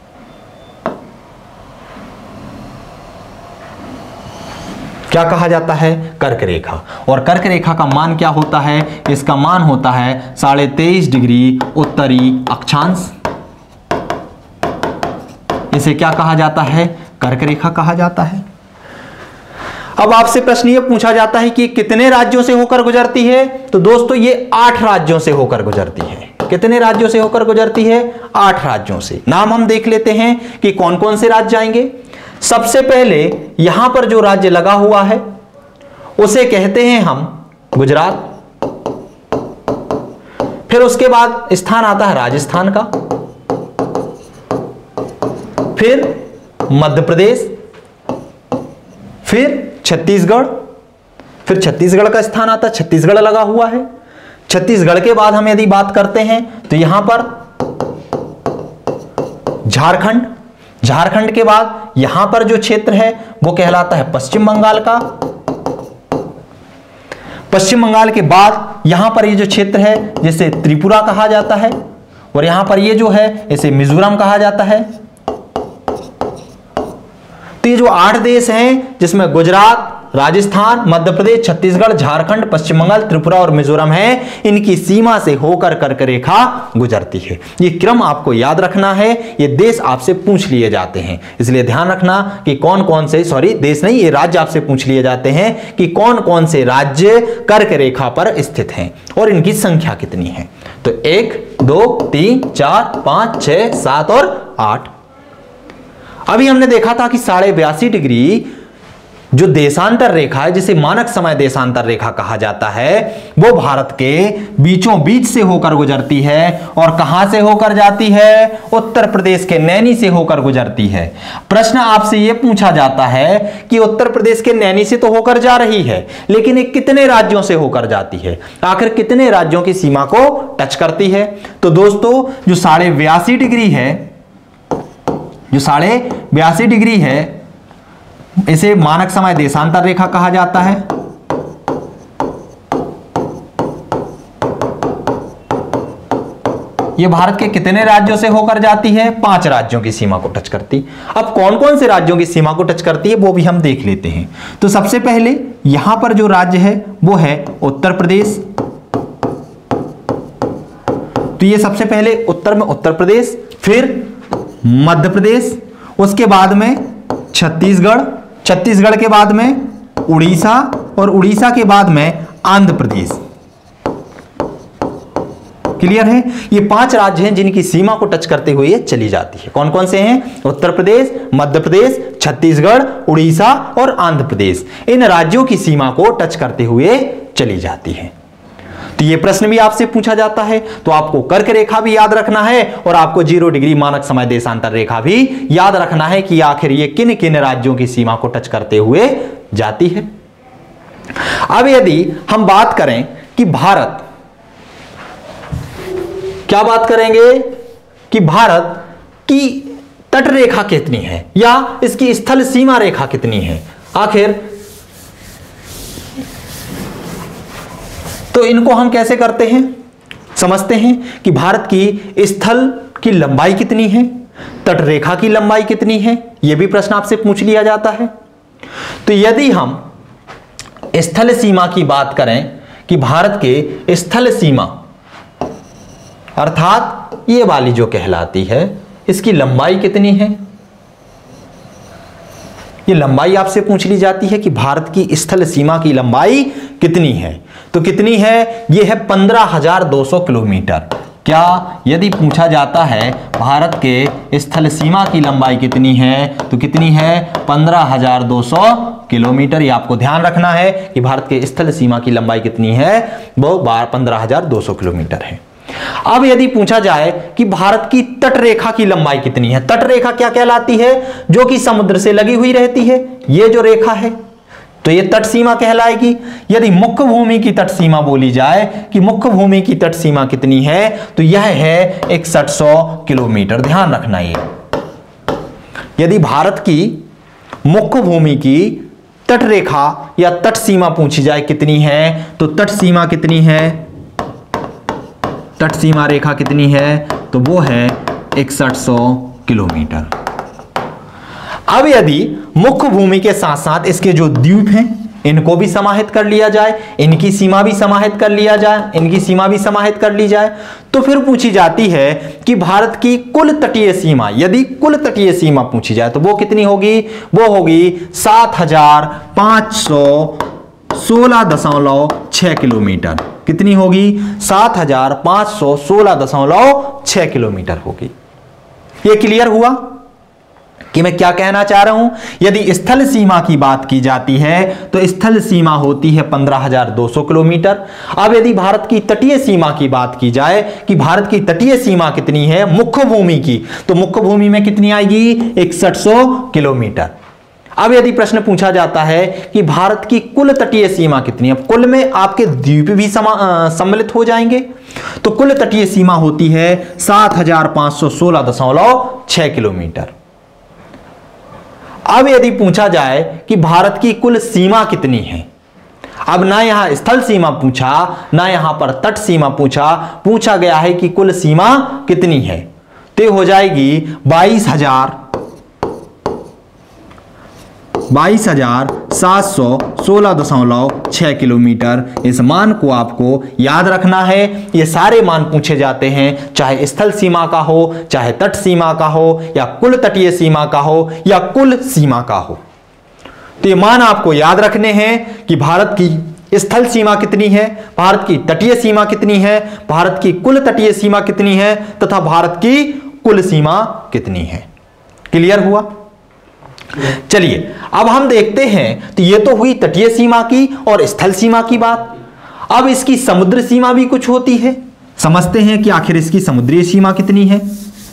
A: क्या कहा जाता है, कर्क रेखा। और कर्क रेखा का मान क्या होता है, इसका मान होता है 23.5 डिग्री उत्तरी अक्षांश। इसे क्या कहा जाता है, कर्क रेखा कहा जाता है। अब आपसे प्रश्न यह पूछा जाता है कि कितने राज्यों से होकर गुजरती है, तो दोस्तों ये 8 राज्यों से होकर गुजरती है। कितने राज्यों से होकर गुजरती है, 8 राज्यों से। नाम हम देख लेते हैं कि कौन कौन से राज्य आएंगे। सबसे पहले यहां पर जो राज्य लगा हुआ है उसे कहते हैं हम गुजरात। फिर उसके बाद स्थान आता है राजस्थान का, फिर मध्य प्रदेश, फिर छत्तीसगढ़, फिर छत्तीसगढ़ का स्थान आता है, छत्तीसगढ़ लगा हुआ है। छत्तीसगढ़ के बाद हम यदि बात करते हैं तो यहां पर झारखंड, झारखंड के बाद यहां पर जो क्षेत्र है वो कहलाता है पश्चिम बंगाल का। पश्चिम बंगाल के बाद यहां पर ये जो क्षेत्र है जिसे त्रिपुरा कहा जाता है, और यहां पर ये जो है इसे मिजोरम कहा जाता है। तो ये जो 8 देश हैं जिसमें गुजरात, राजस्थान, मध्य प्रदेश, छत्तीसगढ़, झारखंड, पश्चिम बंगाल, त्रिपुरा और मिजोरम है, इनकी सीमा से होकर कर्क रेखा गुजरती है। ये क्रम आपको याद रखना है, ये देश आपसे पूछ लिए जाते हैं, इसलिए ध्यान रखना कि कौन कौन से, सॉरी देश नहीं, ये राज्य आपसे पूछ लिए जाते हैं कि कौन कौन से राज्य कर्क रेखा पर स्थित हैं और इनकी संख्या कितनी है। तो 1, 2, 3, 4, 5, 6, 7 और 8। अभी हमने देखा था कि 82.5 डिग्री जो देशांतर रेखा है, जिसे मानक समय देशांतर रेखा कहा जाता है, वो भारत के बीचों बीच से होकर गुजरती है। और कहां से होकर जाती है, उत्तर प्रदेश के नैनी से होकर गुजरती है। प्रश्न आपसे यह पूछा जाता है कि उत्तर प्रदेश के नैनी से तो होकर जा रही है, लेकिन ये कितने राज्यों से होकर जाती है, आखिर कितने राज्यों की सीमा को टच करती है। तो दोस्तों जो 82.5 डिग्री है, जो 82.5 डिग्री है, इसे मानक समय देशांतर रेखा कहा जाता है। यह भारत के कितने राज्यों से होकर जाती है, 5 राज्यों की सीमा को टच करती। अब कौन कौन से राज्यों की सीमा को टच करती है वो भी हम देख लेते हैं। तो सबसे पहले यहां पर जो राज्य है वो है उत्तर प्रदेश। तो ये सबसे पहले उत्तर में उत्तर प्रदेश, फिर मध्य प्रदेश, उसके बाद में छत्तीसगढ़, छत्तीसगढ़ के बाद में उड़ीसा, और उड़ीसा के बाद में आंध्र प्रदेश। क्लियर है। ये 5 राज्य हैं जिनकी सीमा को टच करते हुए चली जाती है। कौन कौन से हैं, उत्तर प्रदेश, मध्य प्रदेश, छत्तीसगढ़, उड़ीसा और आंध्र प्रदेश। इन राज्यों की सीमा को टच करते हुए चली जाती है। तो ये प्रश्न भी आपसे पूछा जाता है, तो आपको कर्क रेखा भी याद रखना है और आपको 0 डिग्री मानक समय देशांतर रेखा भी याद रखना है कि आखिर ये किन किन राज्यों की सीमा को टच करते हुए जाती है। अब यदि हम बात करें कि भारत, क्या बात करेंगे कि भारत की तट रेखा कितनी है या इसकी स्थल सीमा रेखा कितनी है, आखिर तो इनको हम कैसे करते हैं, समझते हैं कि भारत की स्थल की लंबाई कितनी है, तट रेखा की लंबाई कितनी है, यह भी प्रश्न आपसे पूछ लिया जाता है। तो यदि हम स्थल सीमा की बात करें कि भारत के स्थल सीमा अर्थात ये वाली जो कहलाती है, इसकी लंबाई कितनी है, ये लंबाई आपसे पूछ ली जाती है कि भारत की स्थल सीमा की लंबाई कितनी है। तो कितनी है, ये है 15,200 किलोमीटर। क्या यदि पूछा जाता है भारत के स्थल सीमा की लंबाई कितनी है, तो कितनी है, 15,200 किलोमीटर। ये आपको ध्यान रखना है कि भारत के स्थल सीमा की लंबाई कितनी है, वो 15,200 किलोमीटर है। अब यदि पूछा जाए कि भारत की तट रेखा की लंबाई कितनी है, तट रेखा क्या कहलाती है, जो कि समुद्र से लगी हुई रहती है, ये जो रेखा है, तो ये तट सीमा कहलाएगी। यदि मुख्य भूमि की तट सीमा बोली जाए कि मुख्य भूमि की तट सीमा कितनी है, तो यह है 6100 किलोमीटर। ध्यान रखना, ये यदि भारत की मुख्य भूमि की तट रेखा या तट सीमा पूछी जाए कितनी है, तो तट सीमा कितनी है, तट सीमा रेखा कितनी है, तो वो है 6100 किलोमीटर। अब यदि मुख्य भूमि के साथ साथ इसके जो द्वीप हैं इनको भी समाहित कर लिया जाए, इनकी सीमा भी समाहित कर लिया जाए, इनकी सीमा भी समाहित कर ली जाए, तो फिर पूछी जाती है कि भारत की कुल तटीय सीमा, यदि कुल तटीय सीमा पूछी जाए तो वो कितनी होगी, वो होगी 7516.6 किलोमीटर। कितनी होगी, 7516.6 किलोमीटर होगी। ये क्लियर हुआ कि मैं क्या कहना चाह रहा हूं। यदि स्थल सीमा की बात की जाती है तो स्थल सीमा होती है 15,200 किलोमीटर। अब यदि भारत की तटीय सीमा की बात की जाए कि भारत की तटीय सीमा कितनी है मुख्य भूमि की, तो मुख्य भूमि में कितनी आएगी, 6100 किलोमीटर। अब यदि प्रश्न पूछा जाता है कि भारत की कुल तटीय सीमा कितनी है, कुल में आपके द्वीप भी सम्मिलित हो जाएंगे, तो कुल तटीय सीमा होती है 7516.6 किलोमीटर। अब यदि पूछा जाए कि भारत की कुल सीमा कितनी है, अब ना यहां स्थल सीमा पूछा, ना यहां पर तट सीमा पूछा, पूछा गया है कि कुल सीमा कितनी है, तो हो जाएगी 22,716.6 किलोमीटर। इस मान को आपको याद रखना है। ये सारे मान पूछे जाते हैं, चाहे स्थल सीमा का हो, चाहे तट सीमा का हो, या कुल तटीय सीमा का हो, या कुल सीमा का हो। तो ये मान आपको याद रखने हैं कि भारत की स्थल सीमा कितनी है, भारत की तटीय सीमा कितनी है, भारत की कुल तटीय सीमा कितनी है, तथा भारत की कुल सीमा कितनी है। क्लियर हुआ। चलिए अब हम देखते हैं, तो ये तो हुई तटीय सीमा की और स्थल सीमा की बात। अब इसकी समुद्र सीमा भी कुछ होती है, समझते हैं कि आखिर इसकी समुद्री सीमा कितनी है।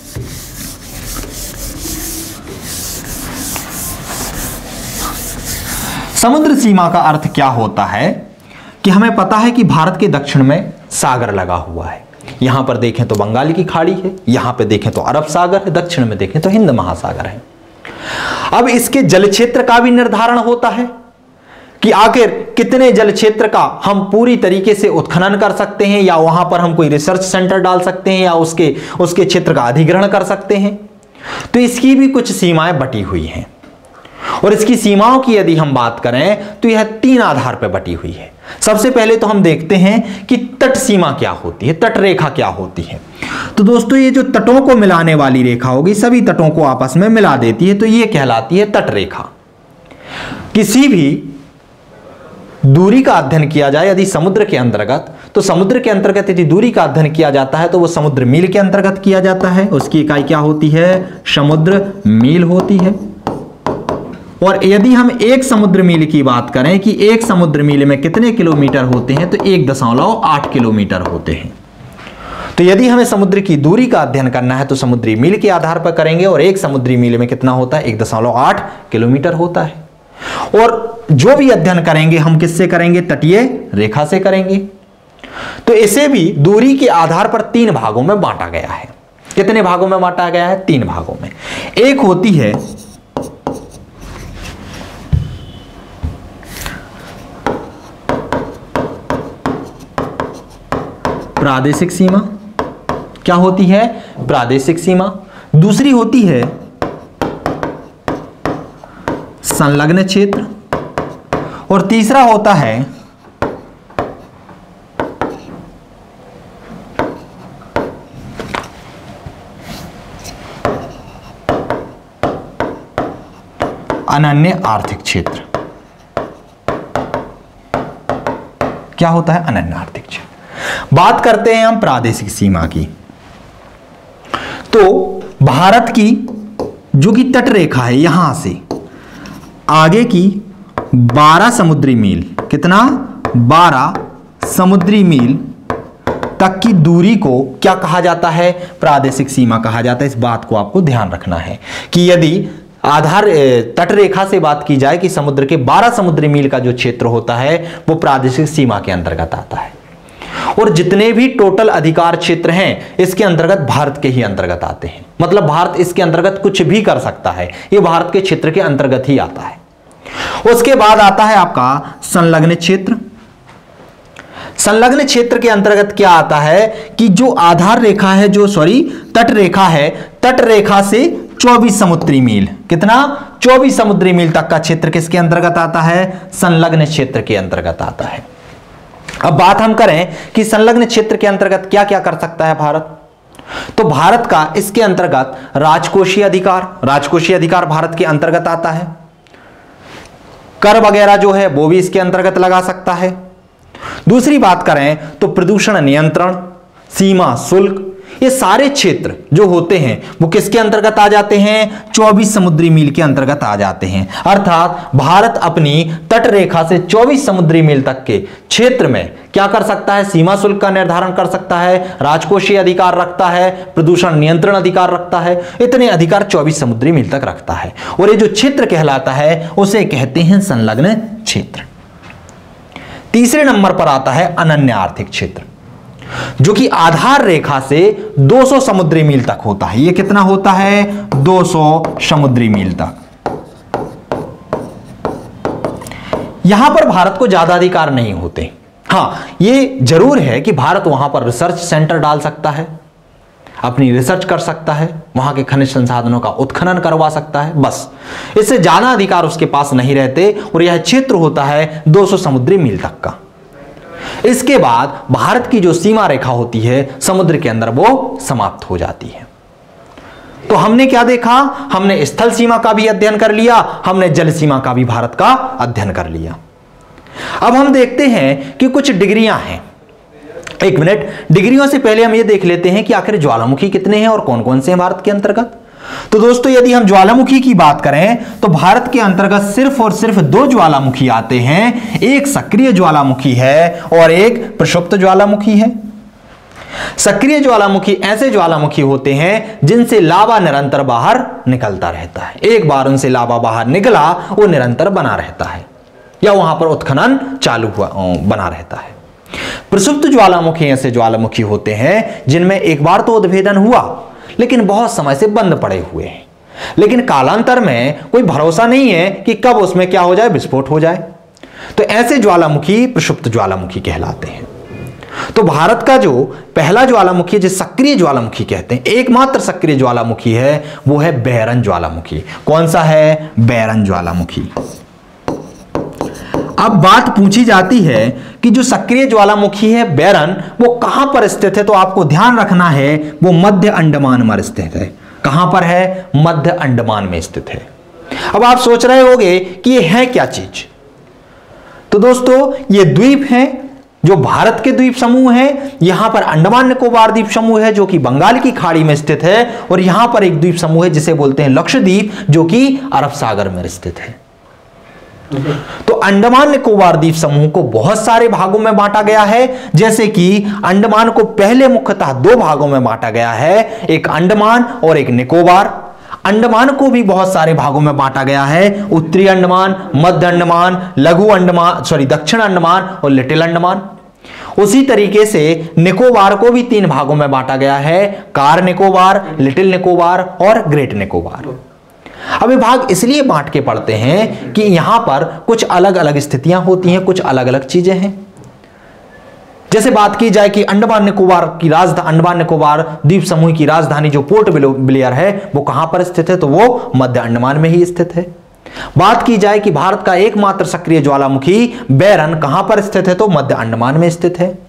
A: समुद्र सीमा का अर्थ क्या होता है कि हमें पता है कि भारत के दक्षिण में सागर लगा हुआ है। यहां पर देखें तो बंगाल की खाड़ी है, यहां पर देखें तो अरब सागर है, दक्षिण में देखें तो हिंद महासागर है। अब इसके जल क्षेत्र का भी निर्धारण होता है कि आखिर कितने जल क्षेत्र का हम पूरी तरीके से उत्खनन कर सकते हैं, या वहां पर हम कोई रिसर्च सेंटर डाल सकते हैं, या उसके क्षेत्र का अधिग्रहण कर सकते हैं। तो इसकी भी कुछ सीमाएं बटी हुई हैं, और इसकी सीमाओं की यदि हम बात करें तो यह 3 आधार पर बटी हुई है। सबसे पहले तो हम देखते हैं कि तट सीमा क्या होती है, तट रेखा क्या होती है। तो दोस्तों ये जो तटों को मिलाने वाली रेखा होगी, सभी तटों को आपस में मिला देती है, तो ये कहलाती है तट रेखा। किसी भी दूरी का अध्ययन किया जाए यदि समुद्र के अंतर्गत, तो समुद्र के अंतर्गत यदि दूरी का अध्ययन किया जाता है तो वो समुद्र मील के अंतर्गत किया जाता है। उसकी इकाई क्या होती है, समुद्र मील होती है। और यदि हम एक समुद्र मील की बात करें कि एक समुद्र मील में कितने किलोमीटर होते हैं, तो 1.8 किलोमीटर होते हैं। तो यदि हमें समुद्र की दूरी का अध्ययन करना है तो समुद्री मील के आधार पर करेंगे, और एक समुद्री मील में कितना होता है, 1.8 किलोमीटर होता है। और जो भी अध्ययन करेंगे हम किससे करेंगे, तटीय रेखा से करेंगे। तो इसे भी दूरी के आधार पर 3 भागों में बांटा गया है। कितने भागों में बांटा गया है, 3 भागों में। एक होती है प्रादेशिक सीमा, क्या होती है, प्रादेशिक सीमा। दूसरी होती है संलग्न क्षेत्र, और तीसरा होता है अनन्य आर्थिक क्षेत्र। क्या होता है, अनन्य आर्थिक क्षेत्र। बात करते हैं हम प्रादेशिक सीमा की। तो भारत की जो कि तट रेखा है, यहां से आगे की 12 समुद्री मील, कितना, 12 समुद्री मील तक की दूरी को क्या कहा जाता है, प्रादेशिक सीमा कहा जाता है। इस बात को आपको ध्यान रखना है कि यदि आधार तट रेखा से बात की जाए कि समुद्र के 12 समुद्री मील का जो क्षेत्र होता है वो प्रादेशिक सीमा के अंतर्गत आता है। और जितने भी टोटल अधिकार क्षेत्र हैं इसके अंतर्गत भारत के ही अंतर्गत आते हैं। मतलब भारत इसके अंतर्गत कुछ भी कर सकता है, ये भारत के क्षेत्र के अंतर्गत ही आता है। उसके बाद आता है आपका संलग्न क्षेत्र। संलग्न क्षेत्र के अंतर्गत क्या आता है कि जो आधार रेखा है, तट रेखा है, तट रेखा से 24 समुद्री मील, कितना 24 समुद्री मील तक का क्षेत्र किसके अंतर्गत आता है? संलग्न क्षेत्र के अंतर्गत आता है। अब बात हम करें कि संलग्न क्षेत्र के अंतर्गत क्या क्या कर सकता है भारत, तो भारत का इसके अंतर्गत राजकोषीय अधिकार भारत के अंतर्गत आता है। कर वगैरह जो है वो भी इसके अंतर्गत लगा सकता है। दूसरी बात करें तो प्रदूषण नियंत्रण, सीमा शुल्क, ये सारे क्षेत्र जो होते हैं वो किसके अंतर्गत आ जाते हैं? 24 समुद्री मील के अंतर्गत आ जाते हैं। अर्थात भारत अपनी तट रेखा से 24 समुद्री मील तक के क्षेत्र में क्या कर सकता है? सीमा शुल्क का निर्धारण कर सकता है, राजकोषीय अधिकार रखता है, प्रदूषण नियंत्रण अधिकार रखता है। इतने अधिकार 24 समुद्री मील तक रखता है और ये जो क्षेत्र कहलाता है उसे कहते हैं संलग्न क्षेत्र। तीसरे नंबर पर आता है अनन्य आर्थिक क्षेत्र, जो कि आधार रेखा से 200 समुद्री मील तक होता है। ये कितना होता है? 200 समुद्री मील तक। यहां पर भारत को ज्यादा अधिकार नहीं होते। हां, ये जरूर है कि भारत वहां पर रिसर्च सेंटर डाल सकता है, अपनी रिसर्च कर सकता है, वहां के खनिज संसाधनों का उत्खनन करवा सकता है, बस। इससे ज्यादा अधिकार उसके पास नहीं रहते और यह क्षेत्र होता है 200 समुद्री मील तक का। इसके बाद भारत की जो सीमा रेखा होती है समुद्र के अंदर वो समाप्त हो जाती है। तो हमने क्या देखा? हमने स्थल सीमा का भी अध्ययन कर लिया, हमने जल सीमा का भी भारत का अध्ययन कर लिया। अब हम देखते हैं कि कुछ डिग्रियां हैं। एक मिनट, डिग्रियों से पहले हम ये देख लेते हैं कि आखिर ज्वालामुखी कितने हैं और कौन कौन से हैं भारत के अंतर्गत। तो दोस्तों, यदि हम ज्वालामुखी की बात करें तो भारत के अंतर्गत सिर्फ और सिर्फ 2 ज्वालामुखी आते हैं। एक सक्रिय ज्वालामुखी है और एक प्रक्षुब्ध ज्वालामुखी है। सक्रिय ज्वालामुखी ऐसे ज्वालामुखी होते हैं जिनसे लावा निरंतर बाहर निकलता रहता है। एक बार उनसे लावा बाहर निकला वो निरंतर बना रहता है या वहां पर उत्खनन चालू हुआ बना रहता है। प्रक्षुब्ध ज्वालामुखी ऐसे ज्वालामुखी होते हैं जिनमें एक बार तो उद्भेदन हुआ लेकिन बहुत समय से बंद पड़े हुए हैं, लेकिन कालांतर में कोई भरोसा नहीं है कि कब उसमें क्या हो जाए, विस्फोट हो जाए। तो ऐसे ज्वालामुखी प्रक्षुब्ध ज्वालामुखी कहलाते हैं। तो भारत का जो पहला ज्वालामुखी जिसे सक्रिय ज्वालामुखी कहते हैं, एकमात्र सक्रिय ज्वालामुखी है, वो है बैरन ज्वालामुखी। कौन सा है? बैरन ज्वालामुखी। अब बात पूछी जाती है कि जो सक्रिय ज्वालामुखी है बैरन, वो कहां पर स्थित है? तो आपको ध्यान रखना है वो मध्य अंडमान में स्थित है। कहां पर है? मध्य अंडमान में स्थित है। अब आप सोच रहे होंगे कि ये है क्या चीज? तो दोस्तों, ये द्वीप है जो भारत के द्वीप समूह है। यहां पर अंडमान निकोबार द्वीप समूह है जो कि बंगाल की खाड़ी में स्थित है, और यहां पर एक द्वीप समूह है जिसे बोलते हैं लक्षद्वीप, जो कि अरब सागर में स्थित है। तो अंडमान निकोबार द्वीप समूह को बहुत सारे भागों में बांटा गया है। जैसे कि अंडमान को पहले मुख्यतः 2 भागों में बांटा गया है, एक अंडमान और एक निकोबार। अंडमान को भी बहुत सारे भागों में बांटा गया है, उत्तरी अंडमान, मध्य अंडमान, दक्षिण अंडमान और लिटिल अंडमान। उसी तरीके से निकोबार को भी 3 भागों में बांटा गया है, कार निकोबार, लिटिल निकोबार और ग्रेट निकोबार। अब ये भाग इसलिए बांट के पढ़ते हैं कि यहां पर कुछ अलग अलग स्थितियां होती हैं, कुछ अलग अलग चीजें हैं। जैसे बात की जाए कि अंडमान निकोबार द्वीप समूह की राजधानी जो पोर्ट ब्लेयर है वो कहां पर स्थित है? तो वो मध्य अंडमान में ही स्थित है। बात की जाए कि भारत का एकमात्र सक्रिय ज्वालामुखी बैरन कहां पर स्थित है? तो मध्य अंडमान में स्थित है।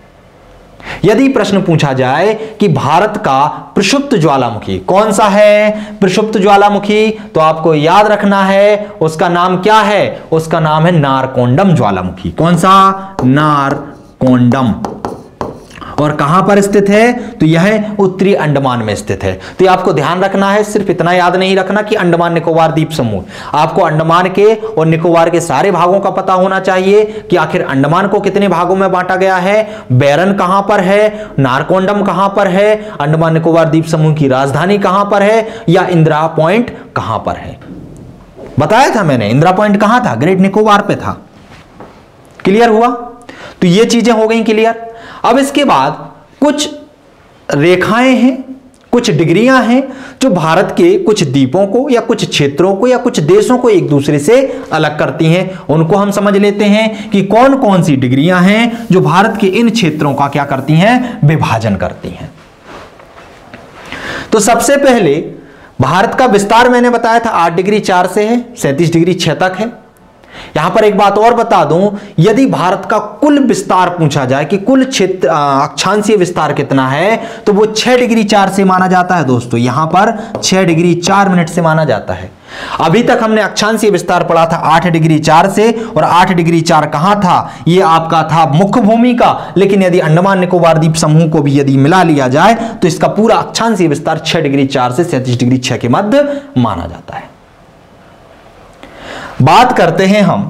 A: यदि प्रश्न पूछा जाए कि भारत का प्रक्षुब्ध ज्वालामुखी कौन सा है? प्रक्षुब्ध ज्वालामुखी, तो आपको याद रखना है उसका नाम क्या है? उसका नाम है नारकोंडम ज्वालामुखी। कौन सा? नारकोंडम। और कहां पर स्थित है? तो यह उत्तरी अंडमान में स्थित है। तो ये आपको ध्यान रखना है, सिर्फ इतना याद नहीं रखना कि अंडमान निकोबार द्वीप समूह, आपको अंडमान के और निकोबार के सारे भागों का पता होना चाहिए कि आखिर अंडमान को कितने भागों में बांटा गया है, बैरन कहां पर है, नारकोंडम कहां पर है, अंडमान निकोबार द्वीप समूह की राजधानी कहां पर है, या इंदिरा पॉइंट कहां पर है। बताया था मैंने, इंदिरा पॉइंट कहां था? ग्रेट निकोबार पे था। क्लियर हुआ? तो ये चीजें हो गई क्लियर। अब इसके बाद कुछ रेखाएं हैं, कुछ डिग्रियां हैं जो भारत के कुछ द्वीपों को या कुछ क्षेत्रों को या कुछ देशों को एक दूसरे से अलग करती हैं। उनको हम समझ लेते हैं कि कौन कौन सी डिग्रियां हैं जो भारत के इन क्षेत्रों का क्या करती हैं, विभाजन करती हैं। तो सबसे पहले भारत का विस्तार मैंने बताया था 8 डिग्री 4 से है, 37 डिग्री 6 तक है। यहां पर एक बात और बता दूं, यदि भारत का कुल विस्तार पूछा जाए कि कुल क्षेत्र अक्षांशीय विस्तार कितना है, तो वो 6 डिग्री 4 से माना जाता है दोस्तों। यहां पर 6 डिग्री 4 मिनट से माना जाता है। अभी तक हमने अक्षांशीय विस्तार पढ़ा था 8 डिग्री 4 से, और 8 डिग्री 4 कहां था, ये आपका था मुख्य भूमि का। लेकिन यदि अंडमान निकोबार द्वीप समूह को भी यदि मिला लिया जाए तो इसका पूरा अक्षांशीय विस्तार 6 डिग्री 4 से 37 डिग्री 6 के मध्य माना जाता है। बात करते हैं हम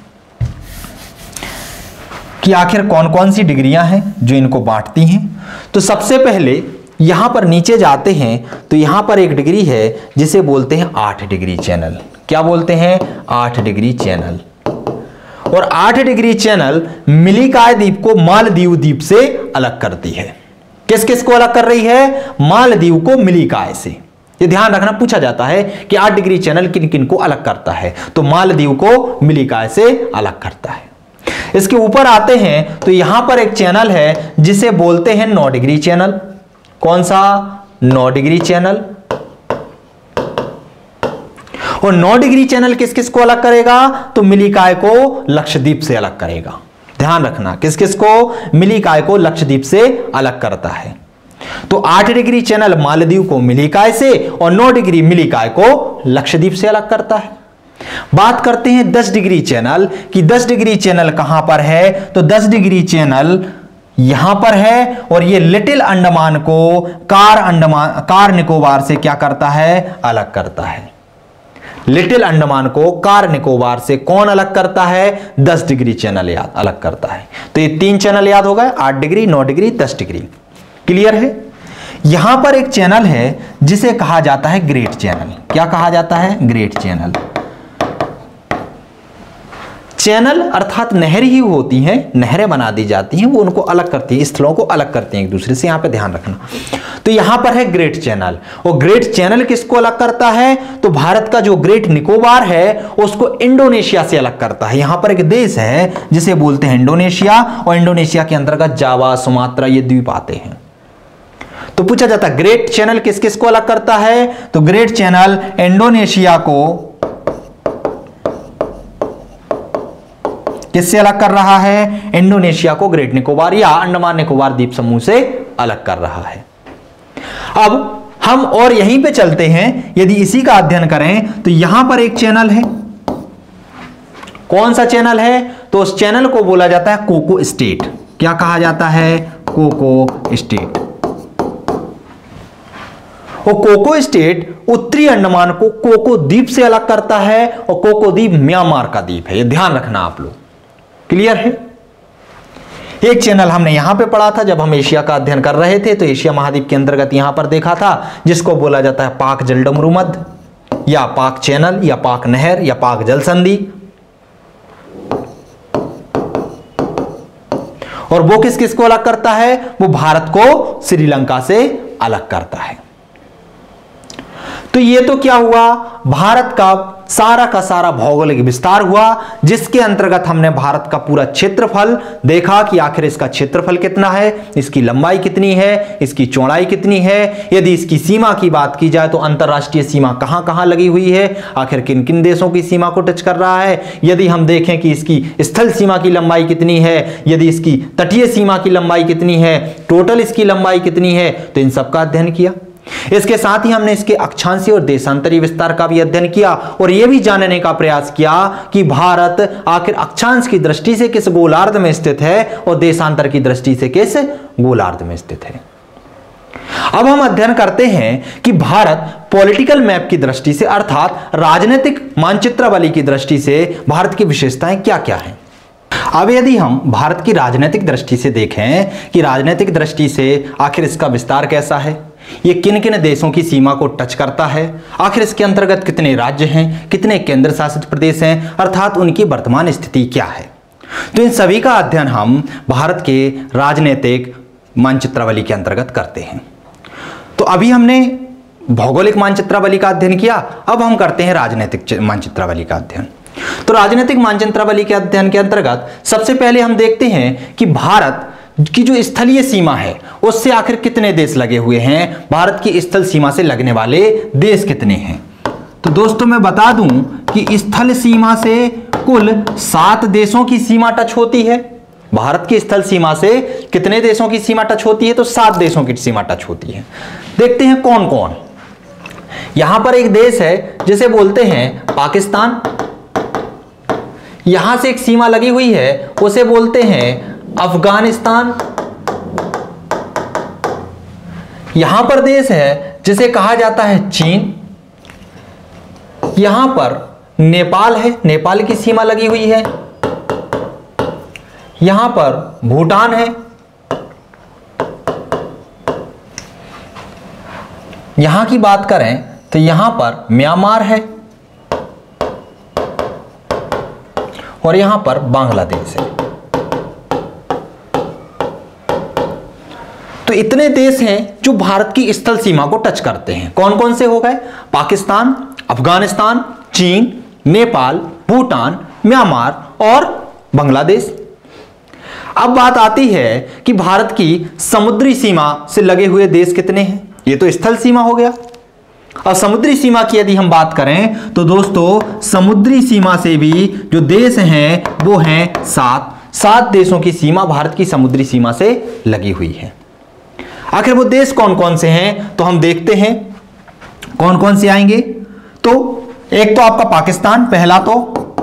A: कि आखिर कौन कौन सी डिग्रियां हैं जो इनको बांटती हैं। तो सबसे पहले यहां पर नीचे जाते हैं तो यहां पर एक डिग्री है जिसे बोलते हैं 8 डिग्री चैनल। क्या बोलते हैं, 8 डिग्री चैनल। और 8 डिग्री चैनल मिलिकाय द्वीप को मालदीव द्वीप से अलग करती है। किस किस को अलग कर रही है, मालदीव को मिलिकाय से। ये ध्यान रखना, पूछा जाता है कि 8 डिग्री चैनल किन किन को अलग करता है, तो मालदीव को मिलिकाय से अलग करता है। इसके ऊपर आते हैं तो यहां पर एक चैनल है जिसे बोलते हैं 9 डिग्री चैनल। कौन सा, 9 डिग्री चैनल। और 9 डिग्री चैनल किस किस को अलग करेगा, तो मिलिकाय को लक्षद्वीप से अलग करेगा। ध्यान रखना, किस किस को, मिलिकाय को लक्षद्वीप से अलग करता है। तो 8 डिग्री चैनल मालदीव को मिलिकाय से और 9 डिग्री मिलिकाय को लक्षद्वीप से अलग करता है। बात करते हैं 10 डिग्री चैनल कि 10 डिग्री चैनल कहां पर है, तो 10 डिग्री चैनल यहां पर है और ये लिटिल अंडमान को कार निकोबार से क्या करता है, अलग करता है। लिटिल अंडमान को कार निकोबार से कौन अलग करता है, 10 डिग्री चैनल अलग करता है। तो ये 3 चैनल याद हो गए, 8 डिग्री, 9 डिग्री, 10 डिग्री। क्लियर है। यहां पर एक चैनल है जिसे कहा जाता है ग्रेट चैनल। क्या कहा जाता है, ग्रेट चैनल। चैनल अर्थात नहर ही होती हैं, नहरें बना दी जाती हैं, वो उनको अलग करती है, स्थलों को अलग करती हैं एक दूसरे से। यहां पे ध्यान रखना। तो यहां पर है ग्रेट चैनल। और ग्रेट चैनल किसको अलग करता है, तो भारत का जो ग्रेट निकोबार है उसको इंडोनेशिया से अलग करता है। यहां पर एक देश है जिसे बोलते हैं इंडोनेशिया, और इंडोनेशिया के अंतर्गत जावा, सुमात्रा ये द्वीप आते हैं। तो पूछा जाता है ग्रेट चैनल किस किस को अलग करता है, तो ग्रेट चैनल इंडोनेशिया को किससे अलग कर रहा है, इंडोनेशिया को ग्रेट निकोबार या अंडमान निकोबार द्वीप समूह से अलग कर रहा है। अब हम और यहीं पे चलते हैं, यदि इसी का अध्ययन करें तो यहां पर एक चैनल है। कौन सा चैनल है, तो उस चैनल को बोला जाता है कोको स्टेट। क्या कहा जाता है, कोको स्टेट। और कोको स्टेट उत्तरी अंडमान को कोको द्वीप से अलग करता है, और कोको द्वीप म्यांमार का द्वीप है। यह ध्यान रखना आप लोग। क्लियर है। एक चैनल हमने यहां पे पढ़ा था जब हम एशिया का अध्ययन कर रहे थे, तो एशिया महाद्वीप के अंतर्गत यहां पर देखा था जिसको बोला जाता है पाक जलडमरू मध्य, या पाक चैनल, या पाक नहर, या पाक जल संधि। और वो किस किस को अलग करता है, वो भारत को श्रीलंका से अलग करता है। तो ये तो क्या हुआ, भारत का सारा भौगोलिक विस्तार हुआ, जिसके अंतर्गत हमने भारत का पूरा क्षेत्रफल देखा कि आखिर इसका क्षेत्रफल कितना है, इसकी लंबाई कितनी है, इसकी चौड़ाई कितनी है। यदि इसकी सीमा की बात की जाए तो अंतरराष्ट्रीय सीमा कहां कहां लगी हुई है, आखिर किन किन देशों की सीमा को टच कर रहा है। यदि हम देखें कि इसकी स्थल सीमा की लंबाई कितनी है, यदि इसकी तटीय सीमा की लंबाई कितनी है, टोटल इसकी लंबाई कितनी है, तो इन सब का अध्ययन किया। इसके साथ ही हमने इसके अक्षांशीय और देशांतरीय विस्तार का भी अध्ययन किया, और यह भी जानने का प्रयास किया कि भारत आखिर अक्षांश की दृष्टि से किस गोलार्ध में स्थित है और देशांतर की दृष्टि से किस गोलार्ध में स्थित है। अब हम अध्ययन करते हैं कि भारत पॉलिटिकल मैप की दृष्टि से अर्थात राजनीतिक मानचित्रावली की दृष्टि से भारत की विशेषताएं क्या क्या हैं। अब यदि हम भारत की राजनीतिक दृष्टि से देखें कि राजनीतिक दृष्टि से आखिर इसका विस्तार कैसा है, ये किन किन देशों की सीमा को टच करता है, आखिर इसके अंतर्गत कितने राज्य हैं, कितने केंद्र शासित प्रदेश हैं, अर्थात उनकी वर्तमान स्थिति क्या है। तो इन सभी का अध्ययन हम भारत के राजनीतिक मानचित्रावली के अंतर्गत करते हैं। तो अभी हमने भौगोलिक मानचित्रावली का अध्ययन किया, अब हम करते हैं राजनीतिक मानचित्रावली का अध्ययन। तो राजनीतिक मानचित्रावली के अध्ययन के अंतर्गत सबसे पहले हम देखते हैं कि भारत की जो स्थलीय सीमा है उससे आखिर कितने देश लगे हुए हैं, भारत की स्थल सीमा से लगने वाले देश कितने हैं। तो दोस्तों मैं बता दूं कि स्थल सीमा से कुल 7 देशों की सीमा टच होती है। भारत की स्थल सीमा से कितने देशों की सीमा टच होती है? तो 7 देशों की सीमा टच होती है। देखते हैं कौन कौन। यहां पर एक देश है जिसे बोलते हैं पाकिस्तान, यहां से एक सीमा लगी हुई है उसे बोलते हैं अफगानिस्तान। यहां पर देश है जिसे कहा जाता है चीन। यहां पर नेपाल है, नेपाल की सीमा लगी हुई है। यहां पर भूटान है। यहां की बात करें तो यहां पर म्यांमार है और यहां पर बांग्लादेश है। तो इतने देश हैं जो भारत की स्थल सीमा को टच करते हैं। कौन कौन से हो गए? पाकिस्तान, अफगानिस्तान, चीन, नेपाल, भूटान, म्यांमार और बांग्लादेश। अब बात आती है कि भारत की समुद्री सीमा से लगे हुए देश कितने हैं। ये तो स्थल सीमा हो गया। और समुद्री सीमा की यदि हम बात करें तो दोस्तों समुद्री सीमा से भी जो देश हैं वो हैं 7 देशों की सीमा भारत की समुद्री सीमा से लगी हुई है। आखिर वो देश कौन कौन से हैं तो हम देखते हैं कौन कौन से आएंगे। तो एक तो आपका पाकिस्तान, पहला तो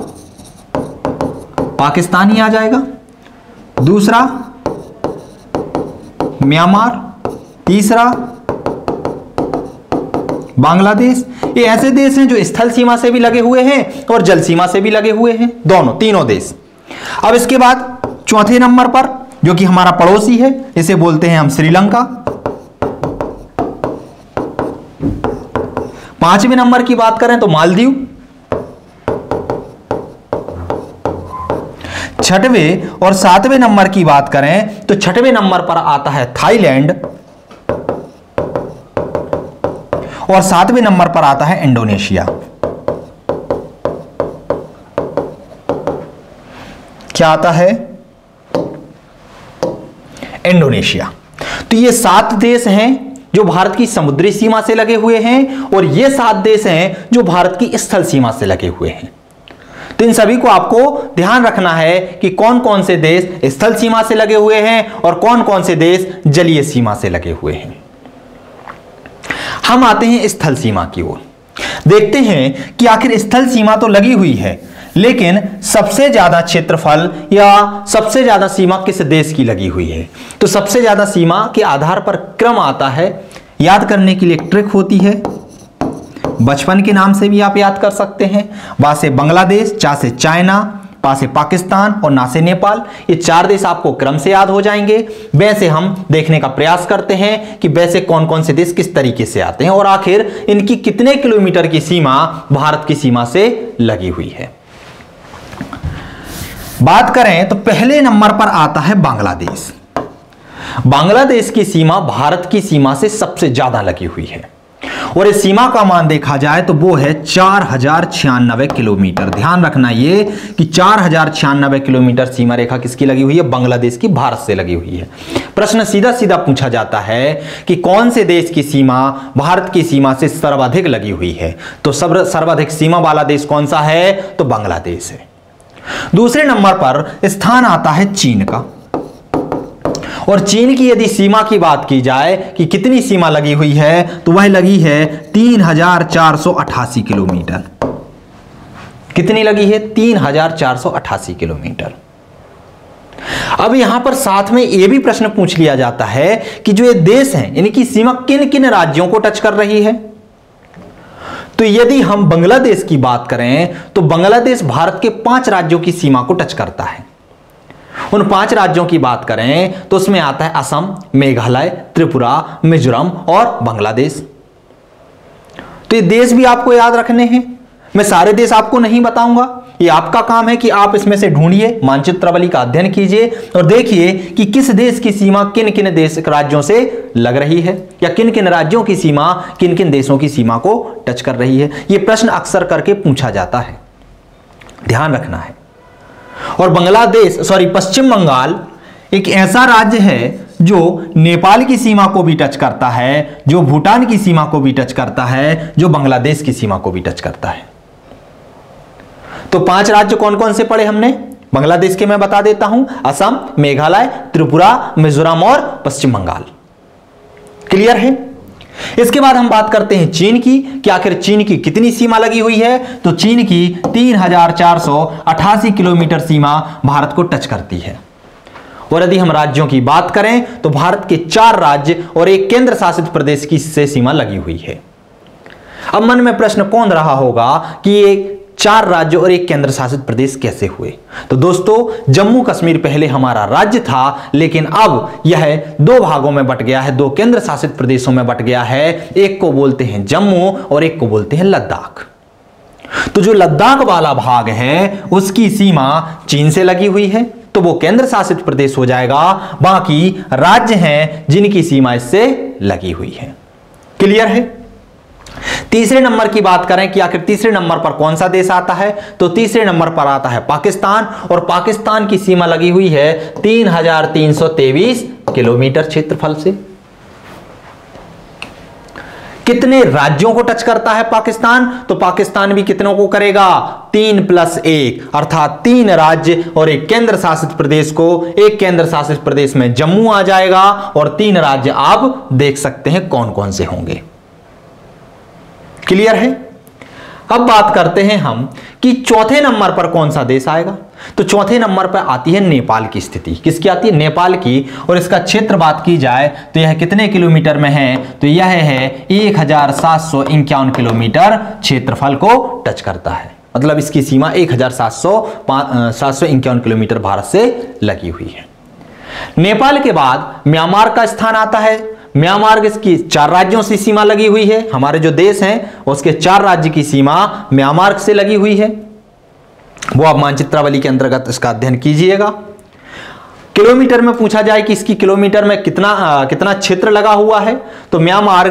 A: पाकिस्तान ही आ जाएगा। दूसरा म्यांमार, तीसरा बांग्लादेश। ये ऐसे देश हैं जो स्थल सीमा से भी लगे हुए हैं और जल सीमा से भी लगे हुए हैं, तीनों देश। अब इसके बाद चौथे नंबर पर जो कि हमारा पड़ोसी है, इसे बोलते हैं हम श्रीलंका। 5वें नंबर की बात करें तो मालदीव। 6वें और 7वें नंबर की बात करें तो 6वें नंबर पर आता है थाईलैंड और 7वें नंबर पर आता है इंडोनेशिया। क्या आता है? इंडोनेशिया। तो ये 7 देश हैं जो भारत की समुद्री सीमा से लगे हुए हैं और ये 7 देश हैं जो भारत की स्थल सीमा से लगे हुए हैं। तो इन सभी को आपको ध्यान रखना है कि कौन कौन से देश स्थल सीमा से लगे हुए हैं और कौन कौन से देश जलीय सीमा से लगे हुए हैं। हम आते हैं स्थल सीमा की ओर। देखते हैं कि आखिर स्थल सीमा तो लगी हुई है, लेकिन सबसे ज्यादा क्षेत्रफल या सबसे ज्यादा सीमा किस देश की लगी हुई है। तो सबसे ज्यादा सीमा के आधार पर क्रम आता है। याद करने के लिए एक ट्रिक होती है, बचपन के नाम से भी आप याद कर सकते हैं। बा से बांग्लादेश, चा से चाइना, पा से पाकिस्तान और ना से नेपाल। ये 4 देश आपको क्रम से याद हो जाएंगे। वैसे हम देखने का प्रयास करते हैं कि वैसे कौन कौन से देश किस तरीके से आते हैं और आखिर इनकी कितने किलोमीटर की सीमा भारत की सीमा से लगी हुई है। बात करें तो पहले नंबर पर आता है बांग्लादेश। बांग्लादेश की सीमा भारत की सीमा से सबसे ज्यादा लगी हुई है और इस सीमा का मान देखा जाए तो वो है 4096 किलोमीटर। ध्यान रखना ये कि 4096 किलोमीटर सीमा रेखा किसकी लगी हुई है? बांग्लादेश की भारत से लगी हुई है। प्रश्न सीधा सीधा पूछा जाता है कि कौन से देश की सीमा भारत की सीमा से सर्वाधिक लगी हुई है। तो सर्वाधिक सीमा वाला देश कौन सा है? तो बांग्लादेश है। दूसरे नंबर पर स्थान आता है चीन का और चीन की यदि सीमा की बात की जाए कि कितनी सीमा लगी हुई है तो वह लगी है 3488 किलोमीटर। कितनी लगी है? 3488 किलोमीटर। अब यहां पर साथ में यह भी प्रश्न पूछ लिया जाता है कि जो ये देश हैं इनकी सीमा किन किन राज्यों को टच कर रही है। तो यदि हम बांग्लादेश की बात करें तो बांग्लादेश भारत के 5 राज्यों की सीमा को टच करता है। उन 5 राज्यों की बात करें तो उसमें आता है असम, मेघालय, त्रिपुरा, मिजोरम और बांग्लादेश। तो ये देश भी आपको याद रखने हैं। मैं सारे देश आपको नहीं बताऊंगा, ये आपका काम है कि आप इसमें से ढूंढिए, मानचित्रावली का अध्ययन कीजिए और देखिए कि किस देश की सीमा किन किन देश राज्यों से लग रही है, या किन किन राज्यों की सीमा किन किन देशों की सीमा को टच कर रही है। यह प्रश्न अक्सर करके पूछा जाता है, ध्यान रखना है। और पश्चिम बंगाल एक ऐसा राज्य है जो नेपाल की सीमा को भी टच करता है, जो भूटान की सीमा को भी टच करता है, जो बांग्लादेश की सीमा को भी टच करता है। तो 5 राज्य कौन कौन से पढ़े हमने? बांग्लादेश के मैं बता देता हूं, असम, मेघालय, त्रिपुरा, मिजोरम और पश्चिम बंगाल। क्लियर है? इसके बाद हम बात करते हैं चीन की, कि आखिर चीन की कितनी सीमा लगी हुई है। तो चीन की 3488 किलोमीटर सीमा भारत को टच करती है। और यदि हम राज्यों की बात करें तो भारत के 4 राज्य और एक केंद्र शासित प्रदेश की इससे सीमा लगी हुई है। अब मन में प्रश्न कौन रहा होगा कि ये 4 राज्य और एक केंद्र शासित प्रदेश कैसे हुए? तो दोस्तों, जम्मू कश्मीर पहले हमारा राज्य था, लेकिन अब यह 2 भागों में बट गया है, 2 केंद्र शासित प्रदेशों में बट गया है। एक को बोलते हैं जम्मू और एक को बोलते हैं लद्दाख। तो जो लद्दाख वाला भाग है उसकी सीमा चीन से लगी हुई है, तो वो केंद्र शासित प्रदेश हो जाएगा। बाकी राज्य हैं जिनकी सीमा इससे लगी हुई है। क्लियर है? तीसरे नंबर की बात करें कि आखिर तीसरे नंबर पर कौन सा देश आता है, तो तीसरे नंबर पर आता है पाकिस्तान, और पाकिस्तान की सीमा लगी हुई है 3323 किलोमीटर क्षेत्रफल से। कितने राज्यों को टच करता है पाकिस्तान? तो पाकिस्तान भी कितनों को करेगा? 3 + 1, अर्थात 3 राज्य और एक केंद्र शासित प्रदेश को। एक केंद्र शासित प्रदेश में जम्मू आ जाएगा और 3 राज्य आप देख सकते हैं कौन कौन से होंगे। क्लियर है? अब बात करते हैं हम कि चौथे नंबर पर कौन सा देश आएगा। तो चौथे नंबर पर आती है नेपाल की स्थिति। किसकी आती है? नेपाल की। और इसका क्षेत्र बात की जाए तो यह कितने किलोमीटर में है? तो यह है 1751 किलोमीटर क्षेत्रफल को टच करता है। मतलब इसकी सीमा 1751 किलोमीटर भारत से लगी हुई है। नेपाल के बाद म्यांमार का स्थान आता है। म्यांमार इसकी 4 राज्यों से सीमा लगी हुई है। हमारे जो देश हैं उसके 4 राज्य की सीमा म्यांमार से लगी हुई है। वो आप मानचित्रावली के अंतर्गत इसका अध्ययन कीजिएगा। किलोमीटर में पूछा जाए कि इसकी किलोमीटर में कितना क्षेत्र लगा हुआ है, तो म्यांमार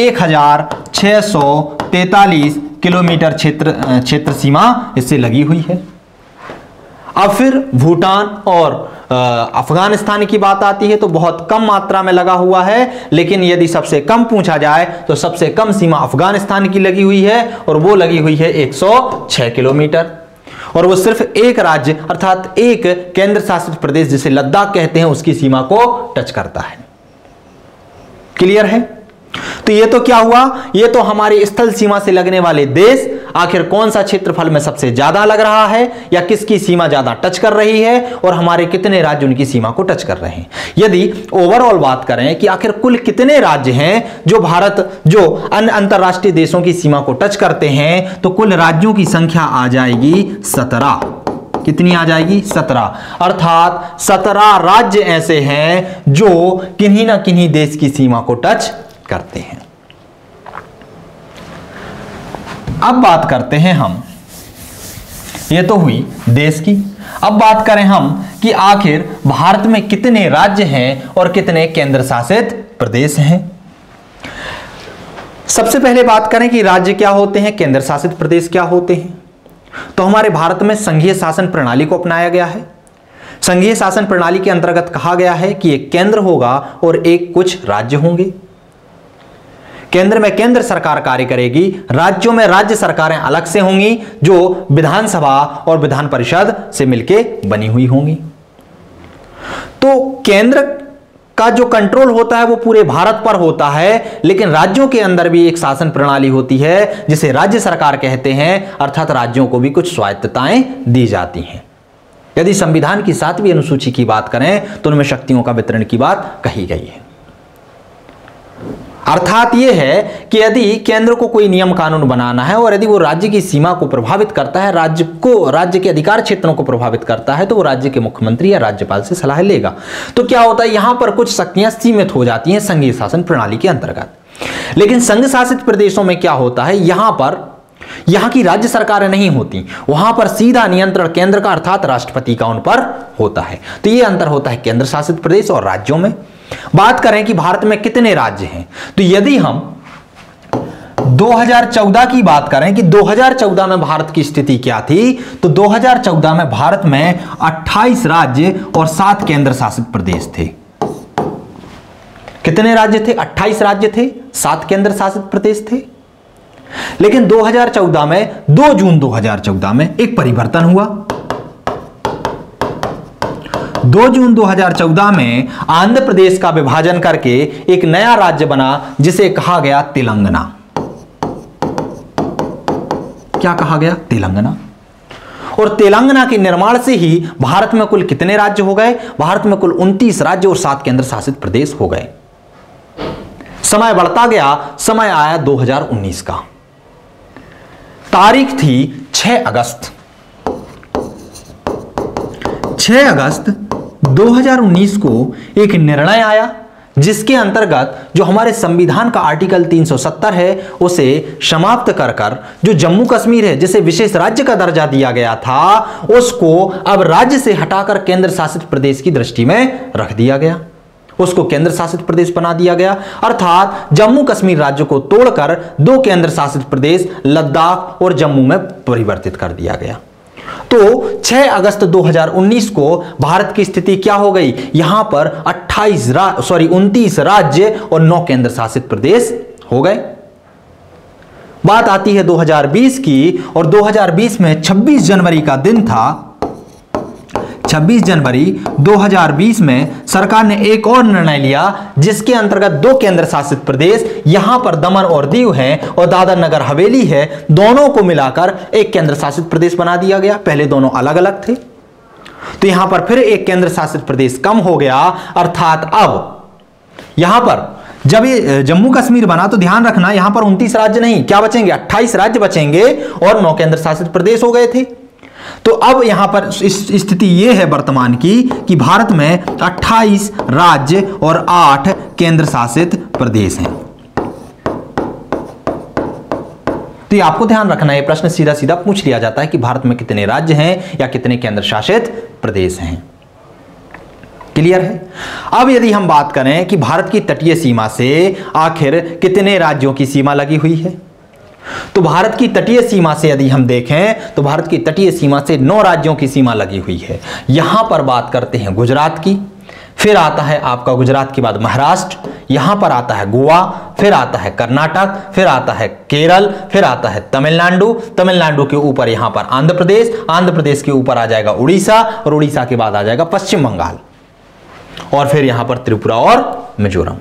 A: 1643 किलोमीटर क्षेत्र सीमा इससे लगी हुई है। अब फिर भूटान और अफगानिस्तान की बात आती है, तो बहुत कम मात्रा में लगा हुआ है। लेकिन यदि सबसे कम पूछा जाए तो सबसे कम सीमा अफगानिस्तान की लगी हुई है, और वो लगी हुई है 106 किलोमीटर। और वो सिर्फ एक राज्य अर्थात एक केंद्र शासित प्रदेश जिसे लद्दाख कहते हैं उसकी सीमा को टच करता है। क्लियर है? तो ये तो क्या हुआ? ये तो हमारी स्थल सीमा से लगने वाले देश आखिर कौन सा क्षेत्रफल में सबसे ज्यादा लग रहा है, या किसकी सीमा ज्यादा टच कर रही है, और हमारे कितने राज्य उनकी सीमा को टच कर रहे हैं। यदि ओवरऑल बात करें कि आखिर कुल कितने राज्य हैं जो अन्य अंतरराष्ट्रीय देशों की सीमा को टच करते हैं, तो कुल राज्यों की संख्या आ जाएगी 17। कितनी आ जाएगी? 17। अर्थात 17 राज्य ऐसे हैं जो किन्हीं ना किन्हीं देश की सीमा को टच करते हैं। अब बात करते हैं हम, ये तो हुई देश की। अब बात करें हम कि आखिर भारत में कितने राज्य हैं और कितने केंद्र शासित प्रदेश हैं। सबसे पहले बात करें कि राज्य क्या होते हैं, केंद्र शासित प्रदेश क्या होते हैं। तो हमारे भारत में संघीय शासन प्रणाली को अपनाया गया है। संघीय शासन प्रणाली के अंतर्गत कहा गया है कि एक केंद्र होगा और एक कुछ राज्य होंगे। केंद्र में केंद्र सरकार कार्य करेगी, राज्यों में राज्य सरकारें अलग से होंगी जो विधानसभा और विधान परिषद से मिलकर बनी हुई होंगी। तो केंद्र का जो कंट्रोल होता है वो पूरे भारत पर होता है, लेकिन राज्यों के अंदर भी एक शासन प्रणाली होती है जिसे राज्य सरकार कहते हैं, अर्थात राज्यों को भी कुछ स्वायत्तताएं दी जाती हैं। यदि संविधान की 7वीं अनुसूची की बात करें तो उनमें शक्तियों का वितरण की बात कही गई है। अर्थात यह है कि यदि केंद्र को कोई नियम कानून बनाना है और यदि वो राज्य की सीमा को प्रभावित करता है, राज्य के अधिकार क्षेत्रों को प्रभावित करता है, तो वो राज्य के मुख्यमंत्री या राज्यपाल से सलाह लेगा। तो क्या होता है, यहां पर कुछ शक्तियां सीमित हो जाती हैं संघीय शासन प्रणाली के अंतर्गत। लेकिन संघ शासित प्रदेशों में क्या होता है, यहां पर यहां की राज्य सरकारें नहीं होती, वहां पर सीधा नियंत्रण केंद्र का अर्थात राष्ट्रपति का उन पर होता है। तो यह अंतर होता है केंद्र शासित प्रदेश और राज्यों में। बात करें कि भारत में कितने राज्य हैं, तो यदि हम 2014 की बात करें कि 2014 में भारत की स्थिति क्या थी, तो 2014 में भारत में 28 राज्य और 7 केंद्र शासित प्रदेश थे। कितने राज्य थे? 28 राज्य थे, 7 केंद्र शासित प्रदेश थे। लेकिन 2014 में 2 जून 2014 में एक परिवर्तन हुआ। 2 जून 2014 में आंध्र प्रदेश का विभाजन करके एक नया राज्य बना जिसे कहा गया तेलंगाना। क्या कहा गया? तेलंगाना। और तेलंगाना के निर्माण से ही भारत में कुल कितने राज्य हो गए? भारत में कुल 29 राज्य और 7 केंद्र शासित प्रदेश हो गए। समय बढ़ता गया, समय आया 2019 का। तारीख थी 6 अगस्त। 6 अगस्त 2019 को एक निर्णय आया जिसके अंतर्गत जो हमारे संविधान का आर्टिकल 370 है उसे समाप्त कर जो जम्मू कश्मीर है जिसे विशेष राज्य का दर्जा दिया गया था उसको अब राज्य से हटाकर केंद्र शासित प्रदेश की दृष्टि में रख दिया गया। उसको केंद्र शासित प्रदेश बना दिया गया, अर्थात जम्मू कश्मीर राज्य को तोड़कर 2 केंद्र शासित प्रदेश लद्दाख और जम्मू में परिवर्तित कर दिया गया। तो 6 अगस्त 2019 को भारत की स्थिति क्या हो गई? यहां पर 29 राज्य और 9 केंद्र शासित प्रदेश हो गए। बात आती है 2020 की, और 2020 में 26 जनवरी का दिन था। 26 जनवरी 2020 में सरकार ने एक और निर्णय लिया जिसके अंतर्गत 2 केंद्र शासित प्रदेश, यहां पर दमन और दीव है और दादर नगर हवेली है, दोनों को मिलाकर एक केंद्र शासित प्रदेश बना दिया गया। पहले दोनों अलग अलग थे, तो यहां पर फिर एक केंद्र शासित प्रदेश कम हो गया। अर्थात अब यहां पर जब ये जम्मू कश्मीर बना तो ध्यान रखना यहां पर 29 राज्य नहीं, क्या बचेंगे? 28 राज्य बचेंगे और 9 केंद्र शासित प्रदेश हो गए थे। तो अब यहां पर स्थिति यह है वर्तमान की कि भारत में 28 राज्य और 8 केंद्र शासित प्रदेश हैं। तो ये आपको ध्यान रखना है, प्रश्न सीधा सीधा पूछ लिया जाता है कि भारत में कितने राज्य हैं या कितने केंद्र शासित प्रदेश हैं। क्लियर है? अब यदि हम बात करें कि भारत की तटीय सीमा से आखिर कितने राज्यों की सीमा लगी हुई है, तो भारत की तटीय सीमा से यदि हम देखें तो भारत की तटीय सीमा से 9 राज्यों की सीमा लगी हुई है। यहां पर बात करते हैं गुजरात की, फिर आता है आपका गुजरात के बाद महाराष्ट्र, यहां पर आता है गोवा, फिर आता है कर्नाटक, फिर आता है केरल, फिर आता है तमिलनाडु, तमिलनाडु के ऊपर यहां पर आंध्र प्रदेश, आंध्र प्रदेश के ऊपर आ जाएगा उड़ीसा और उड़ीसा के बाद आ जाएगा पश्चिम बंगाल, और फिर यहां पर त्रिपुरा और मिजोरम।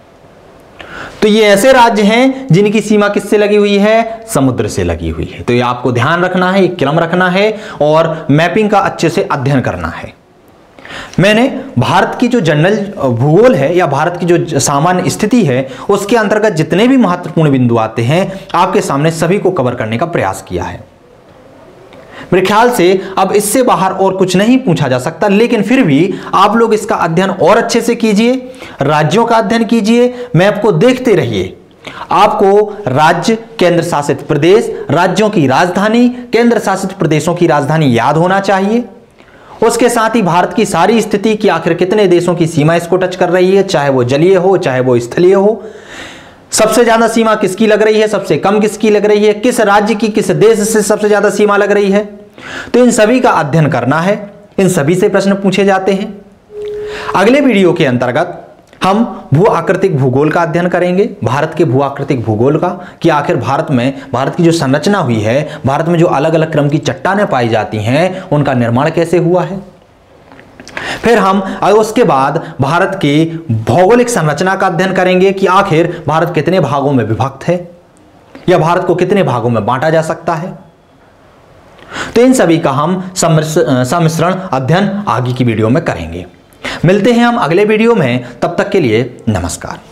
A: तो ये ऐसे राज्य हैं जिनकी सीमा किससे लगी हुई है? समुद्र से लगी हुई है। तो ये आपको ध्यान रखना है, एक क्रम रखना है और मैपिंग का अच्छे से अध्ययन करना है। मैंने भारत की जो जनरल भूगोल है या भारत की जो सामान्य स्थिति है उसके अंतर्गत जितने भी महत्वपूर्ण बिंदु आते हैं आपके सामने सभी को कवर करने का प्रयास किया है। मेरे ख्याल से अब इससे बाहर और कुछ नहीं पूछा जा सकता, लेकिन फिर भी आप लोग इसका अध्ययन और अच्छे से कीजिए, राज्यों का अध्ययन कीजिए, मैप को देखते रहिए। आपको राज्य, केंद्र शासित प्रदेश, राज्यों की राजधानी, केंद्र शासित प्रदेशों की राजधानी याद होना चाहिए। उसके साथ ही भारत की सारी स्थिति कि आखिर कितने देशों की सीमा इसको टच कर रही है, चाहे वो जलीय हो चाहे वो स्थलीय हो, सबसे ज्यादा सीमा किसकी लग रही है, सबसे कम किसकी लग रही है, किस राज्य की किस देश से सबसे ज्यादा सीमा लग रही है। तो इन सभी का अध्ययन करना है, इन सभी से प्रश्न पूछे जाते हैं। अगले वीडियो के अंतर्गत हम भू आकृतिक भूगोल का अध्ययन करेंगे, भारत के भू आकृतिक भूगोल का, कि आखिर भारत की जो संरचना हुई है, भारत में जो अलग अलग क्रम की चट्टानें पाई जाती हैं उनका निर्माण कैसे हुआ है। फिर हम उसके बाद भारत की भौगोलिक संरचना का अध्ययन करेंगे कि आखिर भारत कितने भागों में विभक्त है या भारत को कितने भागों में बांटा जा सकता है। तो इन सभी का हम सम्मिश्रण अध्ययन आगे की वीडियो में करेंगे। मिलते हैं हम अगले वीडियो में, तब तक के लिए नमस्कार।